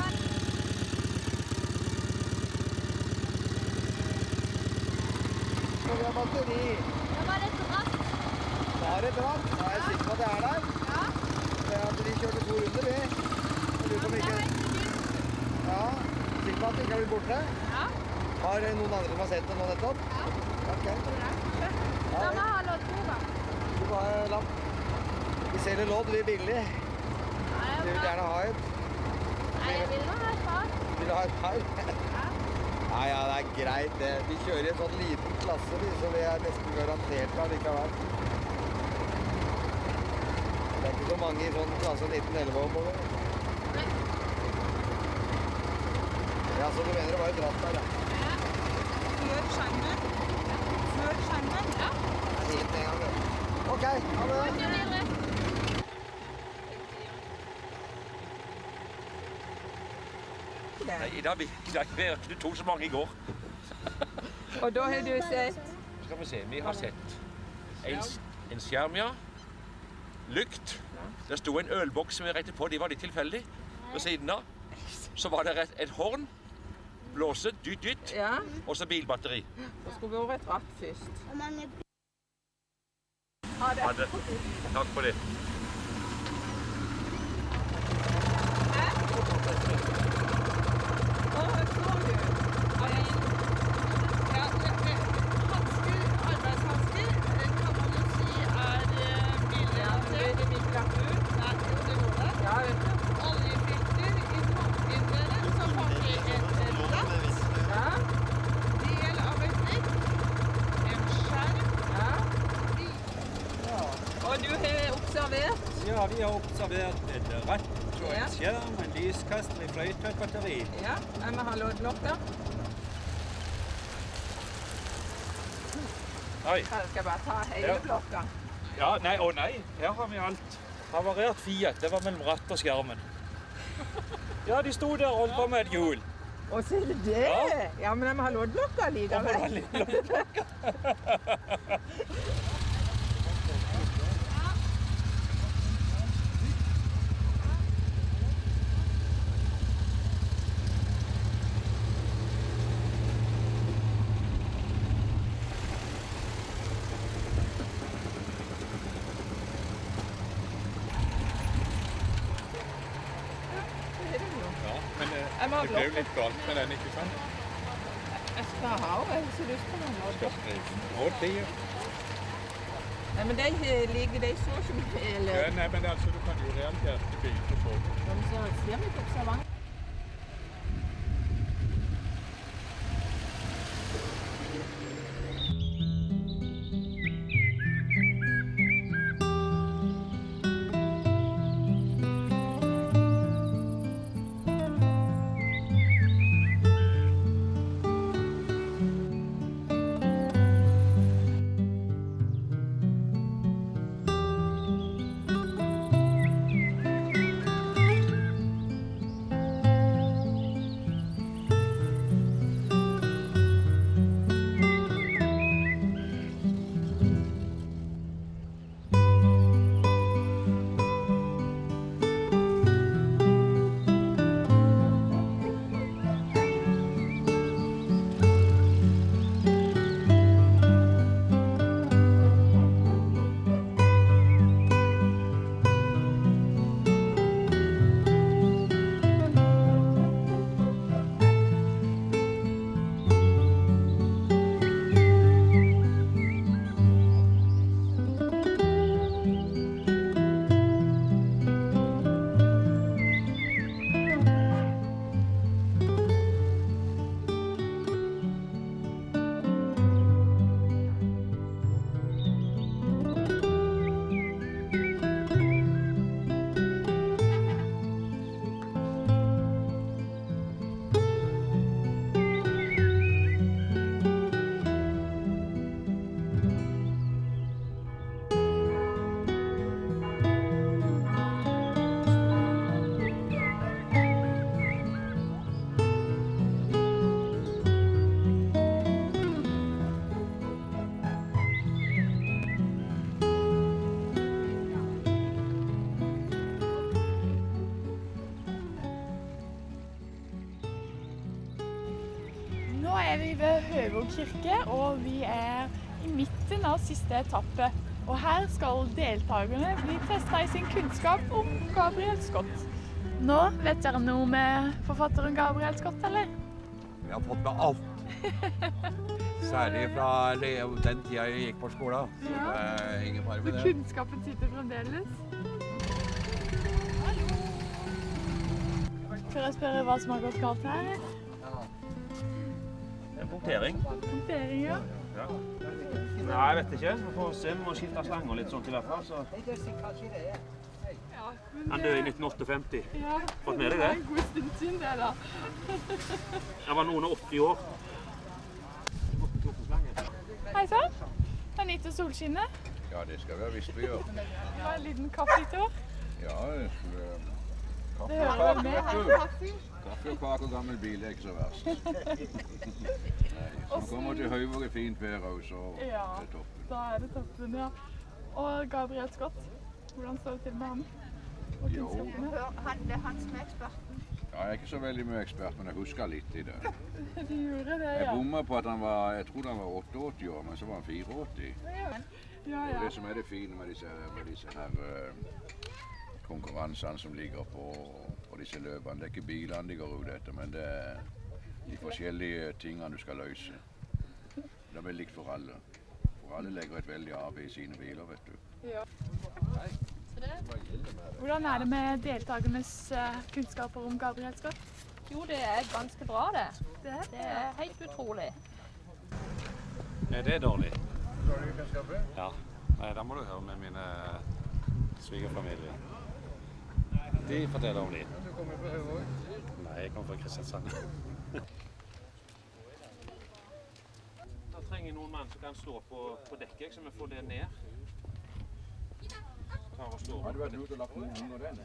Så vi har batteri. Det var et ratt. Da er det bra. Da er jeg sikker på at det er der. Ja. Det er at vi kjørte 2 runder, vi. Og du som ikke... Ja, sikker på at det ikke har blitt borte? Ja. Har noen andre som har sett det nå nettopp? Ja. Ok. Da må jeg ha loddboka. Du må ha lapp. Vi selger lodd, vi er billig. Du vil gjerne ha et. Nei, jeg vil ha et par. Vil du ha et par? Ja, ja, det er greit det. Vi kjører i en sånn liten klasse, så vi er nesten garantert da likevel. Det er ikke så mange i sånn klasse 1911 oppover. Ja, så du mener det var et ratt der, ja. Før skjermen. Før skjermen. Ja. Fint en gang, det. Ok, ha det. Nei, i dag virker det to så mange i går. Og da har du sett? Skal vi se, vi har sett en skjerm, ja. Lykt. Der stod en ølboks som vi rettet på, de var litt tilfeldig. Ved siden av. Så var det et horn, blåse, dytt, Ja. og så bilbatteri. Da skulle vi over et ratt først. Ha det. Takk for det. Og du har observert? Ja, vi har observert et ratt og en skjerm, en lyskaster, en fløyte og et batteri. Ja, jeg må ha loddlokka. Oi. Jeg skal bare ta hele blokka. Ja, nei, å nei, her har vi alt. Havarert Fiat, det var mellom ratt og skjermen. Ja, de sto der og holdt på med et hjul. Og så er det det? Ja. Ja, men jeg må ha loddlokka likevel. Det ble jo litt galt med den, ikke sant? Jeg skal ha og jeg har så lyst på den. Skal skrive og tid. Nei, men de så ikke mye. Ja, nei, men altså, du kan jo reagere til bilder på. De ser litt observant. er vi ved Høvåg kirke, og vi er i midten av siste etappe. Og her skal deltakerne bli testet i sin kunnskap om Gabriel Scott. Nå vet dere noe med forfatteren Gabriel Scott, eller? Vi har fått med alt. Særlig fra den tida jeg gikk på skolen. Så det er ingen fare med det. Kunnskapen sitter fremdeles. Skal jeg spørre hva som har gått galt her? En punktering. Punktering, ja. Nei, jeg vet ikke. Vi får se, vi må skifte slang og litt sånt i hvert fall. Så. Han døde i 1958. Ja. Fått med deg det? Det er en god stund siden det da. Jeg var noen og 80 år. Hei sann. Det er nytt og solskinnet. Ja, det skal vi visst vi gjør. Det var en liten kaffetur. Ja, det skulle... Det hører vel med. Kaffe og kake og gammel bil er ikke så verst. Nei, så kommer til Høyvåg i fint vær også, så Ja, det er toppen. da er det toppen, ja. Og Gabriel Scott, hvordan står det til med ham? Og Jo. kunnskapene? Det er han som er eksperten. Ja, jeg er ikke så veldig mye ekspert, men jeg husker litt i det. Du gjorde det, Jeg ja. bommer på at han var, jeg trodde han var 88 år, men så var han 84. Ja, Og ja. det som er det fine med disse her konkurransene som ligger på disse løpene, det er ikke bilene de går ut etter, men det er de forskjellige tingene du skal løse. Det er vel likt for alle. For alle legger et veldig arbeid i sine biler, vet du. Ja. Hvordan er det med deltakernes kunnskaper om Gabriel Scott? Jo, det er ganske bra, det. Det er helt utrolig. Ja, det er dårlig. Dårlige kunnskaper? Ja. Nei, da må du høre med mine svigerfamilie. De forteller om de. Du kommer fra Høyvåg? Nei, jeg kommer fra Kristiansand. Da trenger jeg noen mann som kan stå på dekket, så vi får det ned. Har du vært ute og lagt noen under den?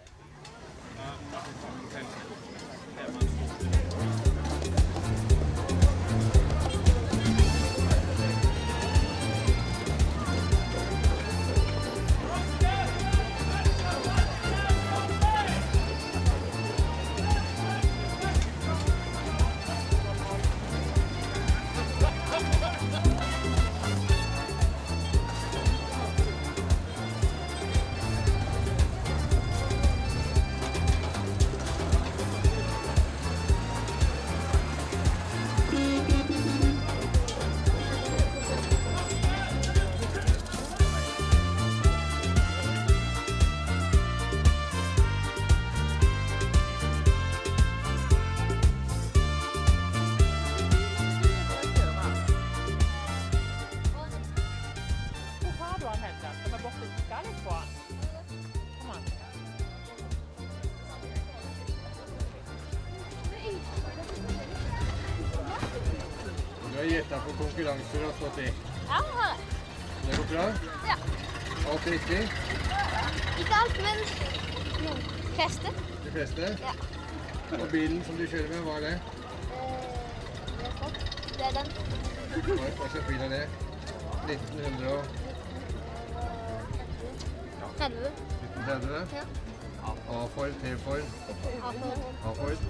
Du har gjettet på konkurranser og stått i. Ja, det har jeg. Det går bra? Ja. Alt riktig? Ikke alt, men de fleste. De fleste? Ja. Og bilen som du kjører med, hva er det? Det er sånn. Det er den. Hva slags bil er det? 1930? 1930? Ja. A-Ford, T-Ford? A-Ford.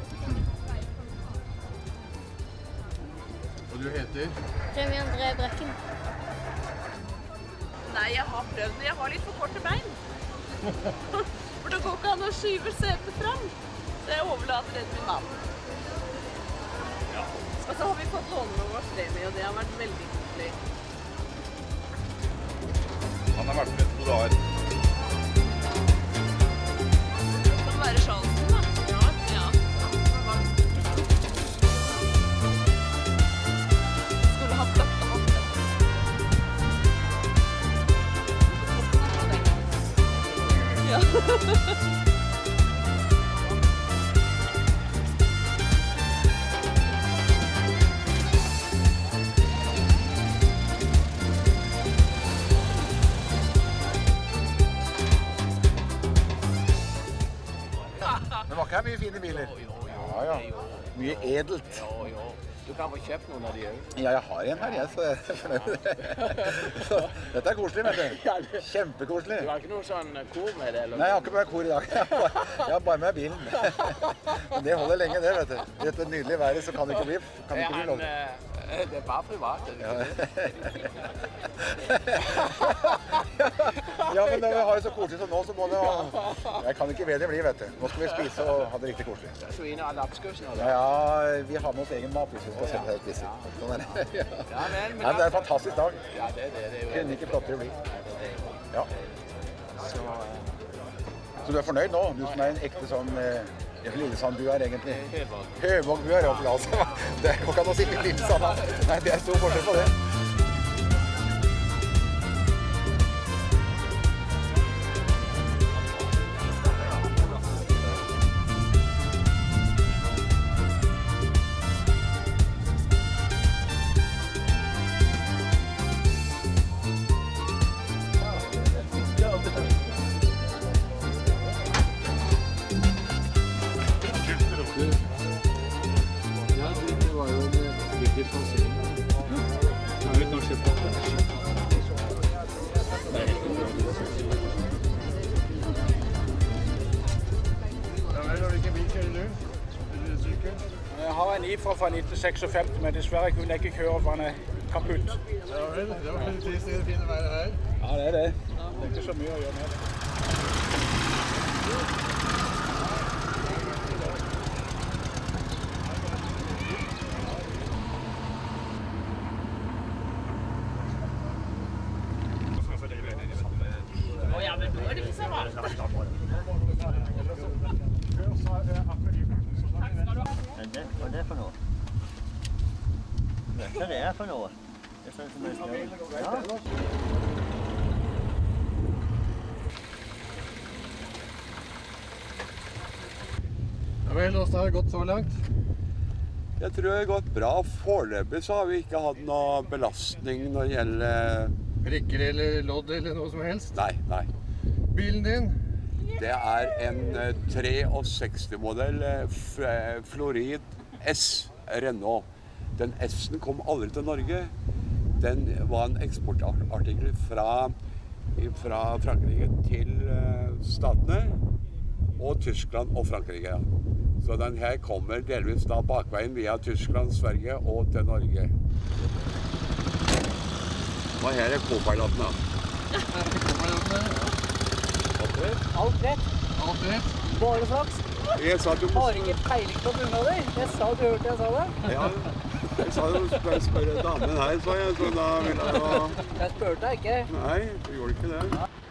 Og du heter? Remi André Brekken. Nei, jeg har prøvd det. Jeg har litt for korte bein. For det går ikke an å skyve setet fram. Så jeg overlater det til min mann. Ja. Og så har vi fått låne noe av Remi, og det har vært veldig koselig. Han har vært med 2 dager. Det kan være sjansen, da. Ja. Skulle hatt dette. Ja. Det var ikke mye fine biler. Ja, ja. Mye edelt. Du kan få kjøpt noen av de òg. Ja, jeg har en her, jeg, så jeg er fornøyd med det. Så, dette er koselig, vet du. Kjempekoselig. Du har ikke noe sånn kor med det? Eller? Nei, jeg har ikke med kor i dag. Jeg har bare med bilen. Men det holder lenge, det, vet du. I dette nydelige været så kan det ikke bli lov. Det er bare privat. Ja, men når vi har det så koselig som nå, så må det Jeg kan ikke bedre bli, vet du. Nå skal vi spise og ha det riktig koselig. Så inn av lapskøsen, eller? Ja, vi har med oss egen mat hvis vi skal sette her og spise. Sånn er det. Ja, det er en fantastisk dag. Ja, det er det. Kunne ikke flottere bli. Ja. Så du er fornøyd nå? Du som er en ekte sånn Lillesand du er egentlig. Høvåg du er, altså. Det går ikke an å si Lillesand. Nei, det er stor forskjell på det. Jeg har en Ifra fra 1956, men dessverre kunne jeg ikke kjøre, for han er kaputt. Ja vel, det var litt trist å finne veien her. Ja, det er det. Det er ikke så mye å gjøre med det. Ja, men nå er det ikke så rart. Hva er det for noe? Hva er det for noe? Det er sånn som det er snø. Ja. Ja vel, hvordan har det gått så langt? Jeg tror det har gått bra. Foreløpig så har vi ikke hatt noe belastning når det gjelder Brikker eller lodd eller noe som helst? Nei, nei. Bilen din? Det er en 63-modell Florid S Renault. Den S-en kom aldri til Norge. Den var en eksportartikkel fra Frankrike til Statene og Tyskland og Frankrike. Så den her kommer delvis da bakveien via Tyskland, Sverige og til Norge. Og her er co-piloten da. Alt rett. Alt rett. Bare flaks. Jeg sa at du Har ikke peiling på bunnader. Jeg sa du hørte jeg sa det. Ja, jeg sa jo spørre damen her, sa jeg, så da ville jeg jo... Jeg spurte deg ikke. Nei, du gjorde ikke det.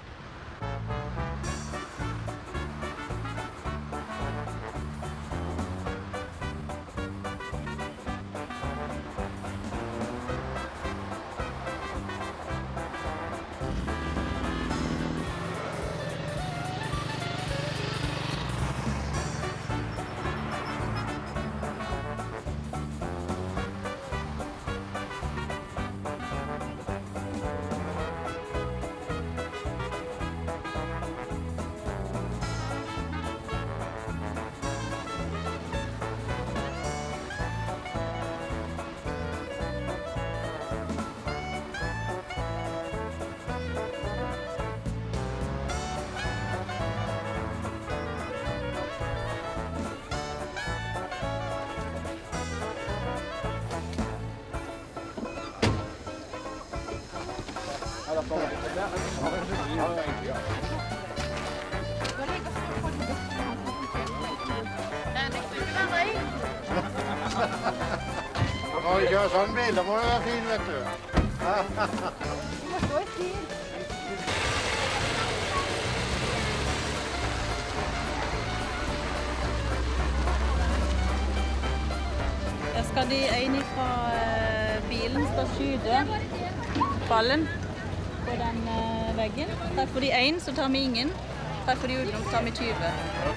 Når du kjører sånn bil, da må du være fin, vet du. Du må stå i stil. Der skal de en fra bilen skal skyte ballen på den veggen. Treffer de en, så tar vi ingen. Treffer de utenom, så tar vi 20.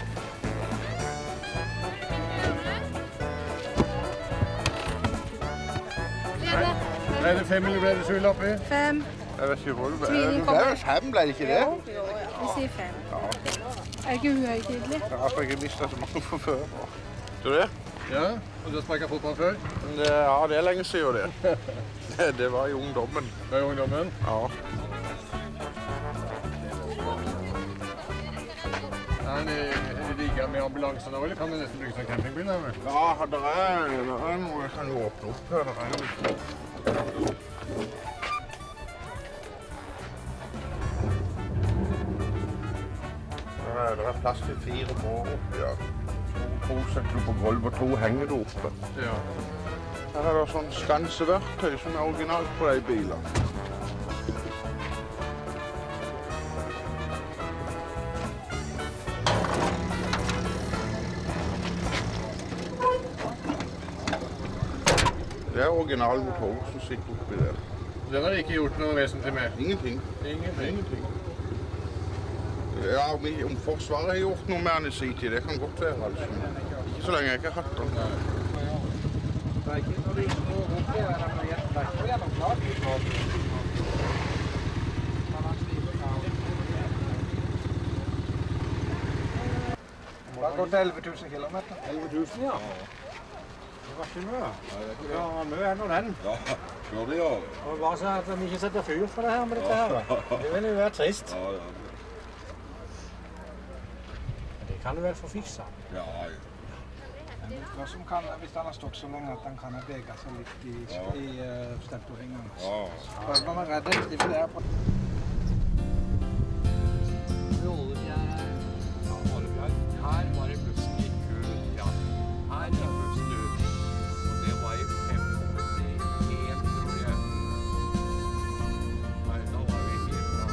Ble det 5 eller ble det 7 oppi? 5. Jeg vet ikke hvor det ble. Tvilen Det ble 5, ble det ikke det? Jo, vi sier 5. Er det ikke uhøytidelig? Jeg har ikke mistet så mange fra før. Tror du det? Ja, og du har sparket fotball før? Ja, det er lenge siden det. Det var i ungdommen. Det var i ungdommen? Ja. Er det like med ambulanser nå, eller kan det nesten bruke som campingbil? Eller? Ja, det er noe jeg kan jo åpne opp her. Det er plass til 4 bord oppi her. 2 setter du på gulvet og 2 henger du oppe. Ja. Her er det sånn skanseverktøy som er originalt på de bilene. Det er original motor som sitter oppi der. Den har ikke gjort noe vesentlig med? Ingenting. Ingenting. Ja, om Forsvaret har gjort noe med den i sin tid, det kan godt være, altså. Ikke så lenge jeg ikke har hatt den. Det har gått 11 000 kilometer. 11 000, ja. Det var ikke mye. Ja, mye ennå den. Ja, gjør det, ja. Og bare så at de ikke setter fyr på det her med dette her. Det vil jo være trist. Ja. Det kan du vel få fiksa. Ja. Hva som kan, hvis den har stått så lenge at den kan bege seg litt i stempelringene. Ja. Prøver man å redde det, for det er på... Her var det plutselig kult, ja. Her gikk plutselig ut. Og det var i 51, tror jeg. Nei, da var vi helt bra.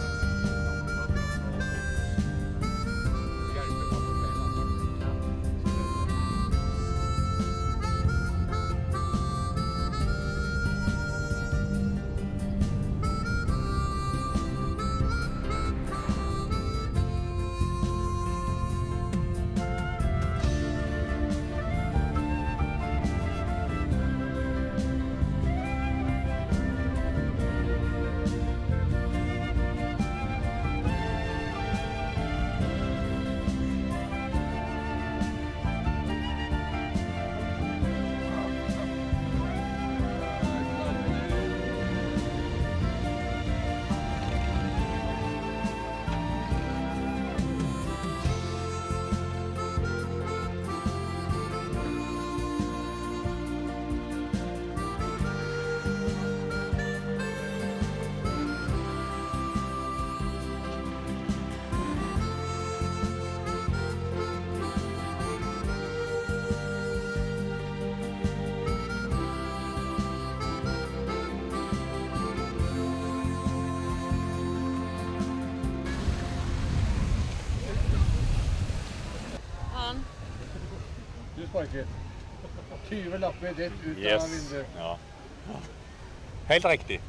Sparket. 20 lapper rett ut av vinduet. Ja. Helt riktig.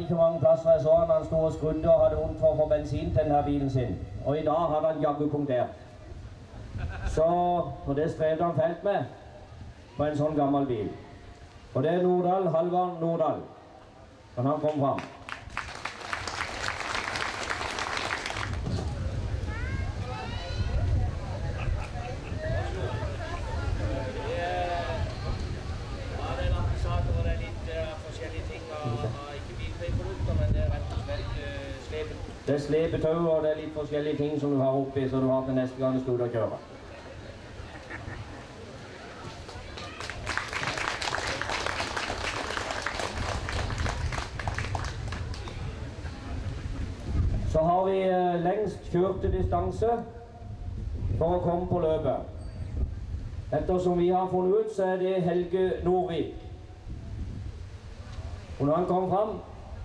ikke mange plasser jeg så han stod og skrudde og hadde vondt for å få bensin til denne bilen sin. Og i dag hadde han jaggu punktert. Så, og det strevde han fælt med på en sånn gammel bil. Og det er Nordahl, Halvard Nordahl. Kan han komme fram? Det er slepetau, og det er litt forskjellige ting som du har oppi, så du har til neste gang du skal ut og kjøre. Så har vi lengst kjørte distanse for å komme på løpet. Ettersom vi har funnet ut, så er det Helge Nordvik. Og når han kommer fram,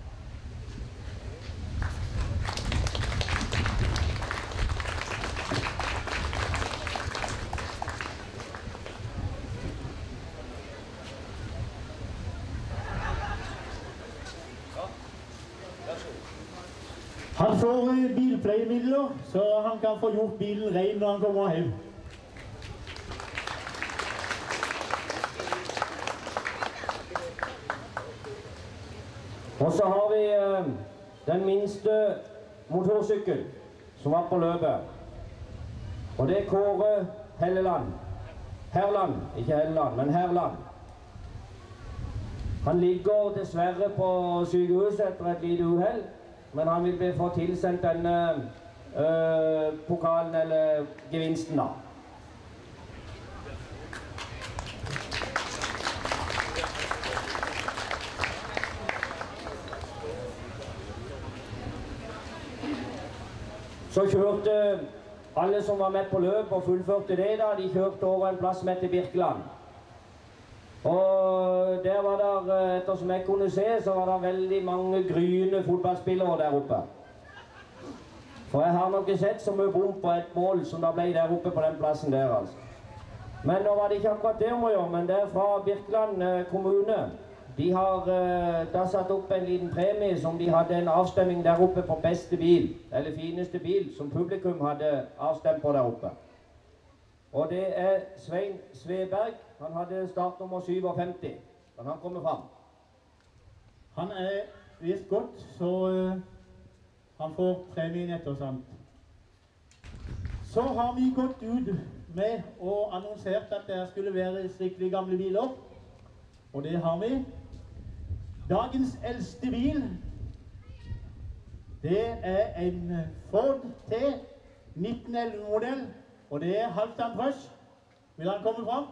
han får bilpleiemidler, så han kan få gjort bilen ren når han kommer hjem. Og så har vi den minste motorsykkel som var på løpet. Og det er Kåre Helleland. Herland, ikke Helleland, men Herland. Han ligger dessverre på sykehuset etter et lite uheld, men han vil få tilsendt denne pokalen eller gevinsten da. Så kjørte alle som var med på løp og fullførte det da, de kjørte over en plass som heter Birkeland. Og der var der, ettersom jeg kunne se, så var det veldig mange gryende fotballspillere der oppe. For jeg har nok ikke sett så mye bom på et mål som det ble der oppe på den plassen der, altså. Men nå var det ikke akkurat det om å gjøre, men det er fra Birkeland kommune. De har da satt opp en liten premie som de hadde en avstemming der oppe på beste bil, eller fineste bil, som publikum hadde avstemt på der oppe. Og det er Svein Sveberg. Han hadde startnummer 57. Kan han komme fram? Han er visst godt, så han får premien etter sant. Så har vi gått ut med og annonsert at det skulle være skikkelig gamle biler. Og det har vi. Dagens eldste bil, det er en Ford T 1911-modell, og det er Halvdan Trøsch. Vil han komme fram?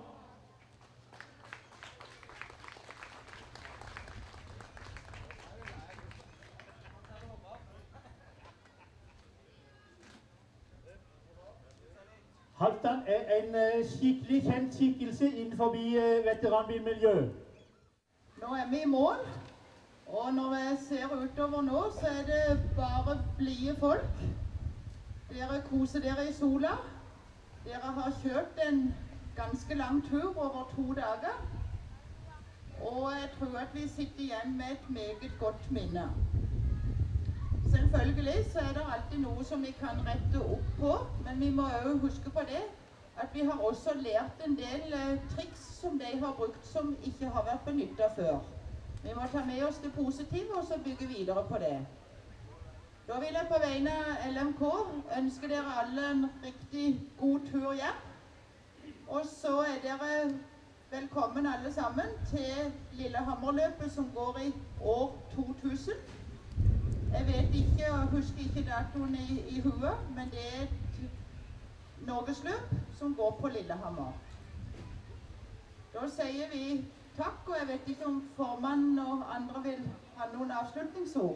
Halvdan er en skikkelig kjent skikkelse innenfor veteranbilmiljøet. Nå er vi i mål, og når jeg ser utover nå, så er det bare blide folk. Dere koser dere i sola. Dere har kjørt en ganske lang tur over 2 dager. Og jeg tror at vi sitter igjen med et meget godt minne. Selvfølgelig så er det alltid noe som vi kan rette opp på, men vi må også huske på det, at vi har også lært en del triks som de har brukt som ikke har vært benyttet før. Vi må ta med oss det positive og så bygge videre på det. Da vil jeg på vegne av LMK ønske dere alle en riktig god tur hjem. Og så er dere velkommen alle sammen til Lillehammerløpet som går i år 2000. Jeg vet ikke, og husker ikke datoen i huet, men det er et norgesløp som går på Lillehammer. Da sier vi takk, og jeg vet ikke om formannen og andre vil ha noen avslutningsord.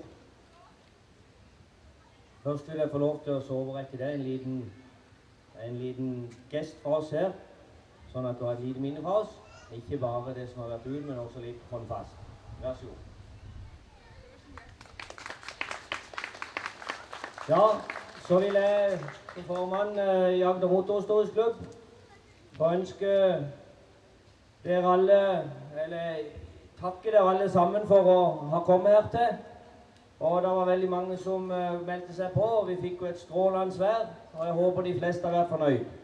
Først vil jeg få lov til å overrekke deg en liten gest fra oss her, sånn at du har et lite minne fra oss. Ikke bare det som har vært ut, men også litt håndfast. Vær så god. Ja, så vil jeg som formann i Agder Motorhistorisk Klubb få ønske dere alle, eller takke dere alle sammen for å ha kommet her til. Og det var veldig mange som meldte seg på, og vi fikk jo et strålende vær, og jeg håper de fleste har vært fornøyd.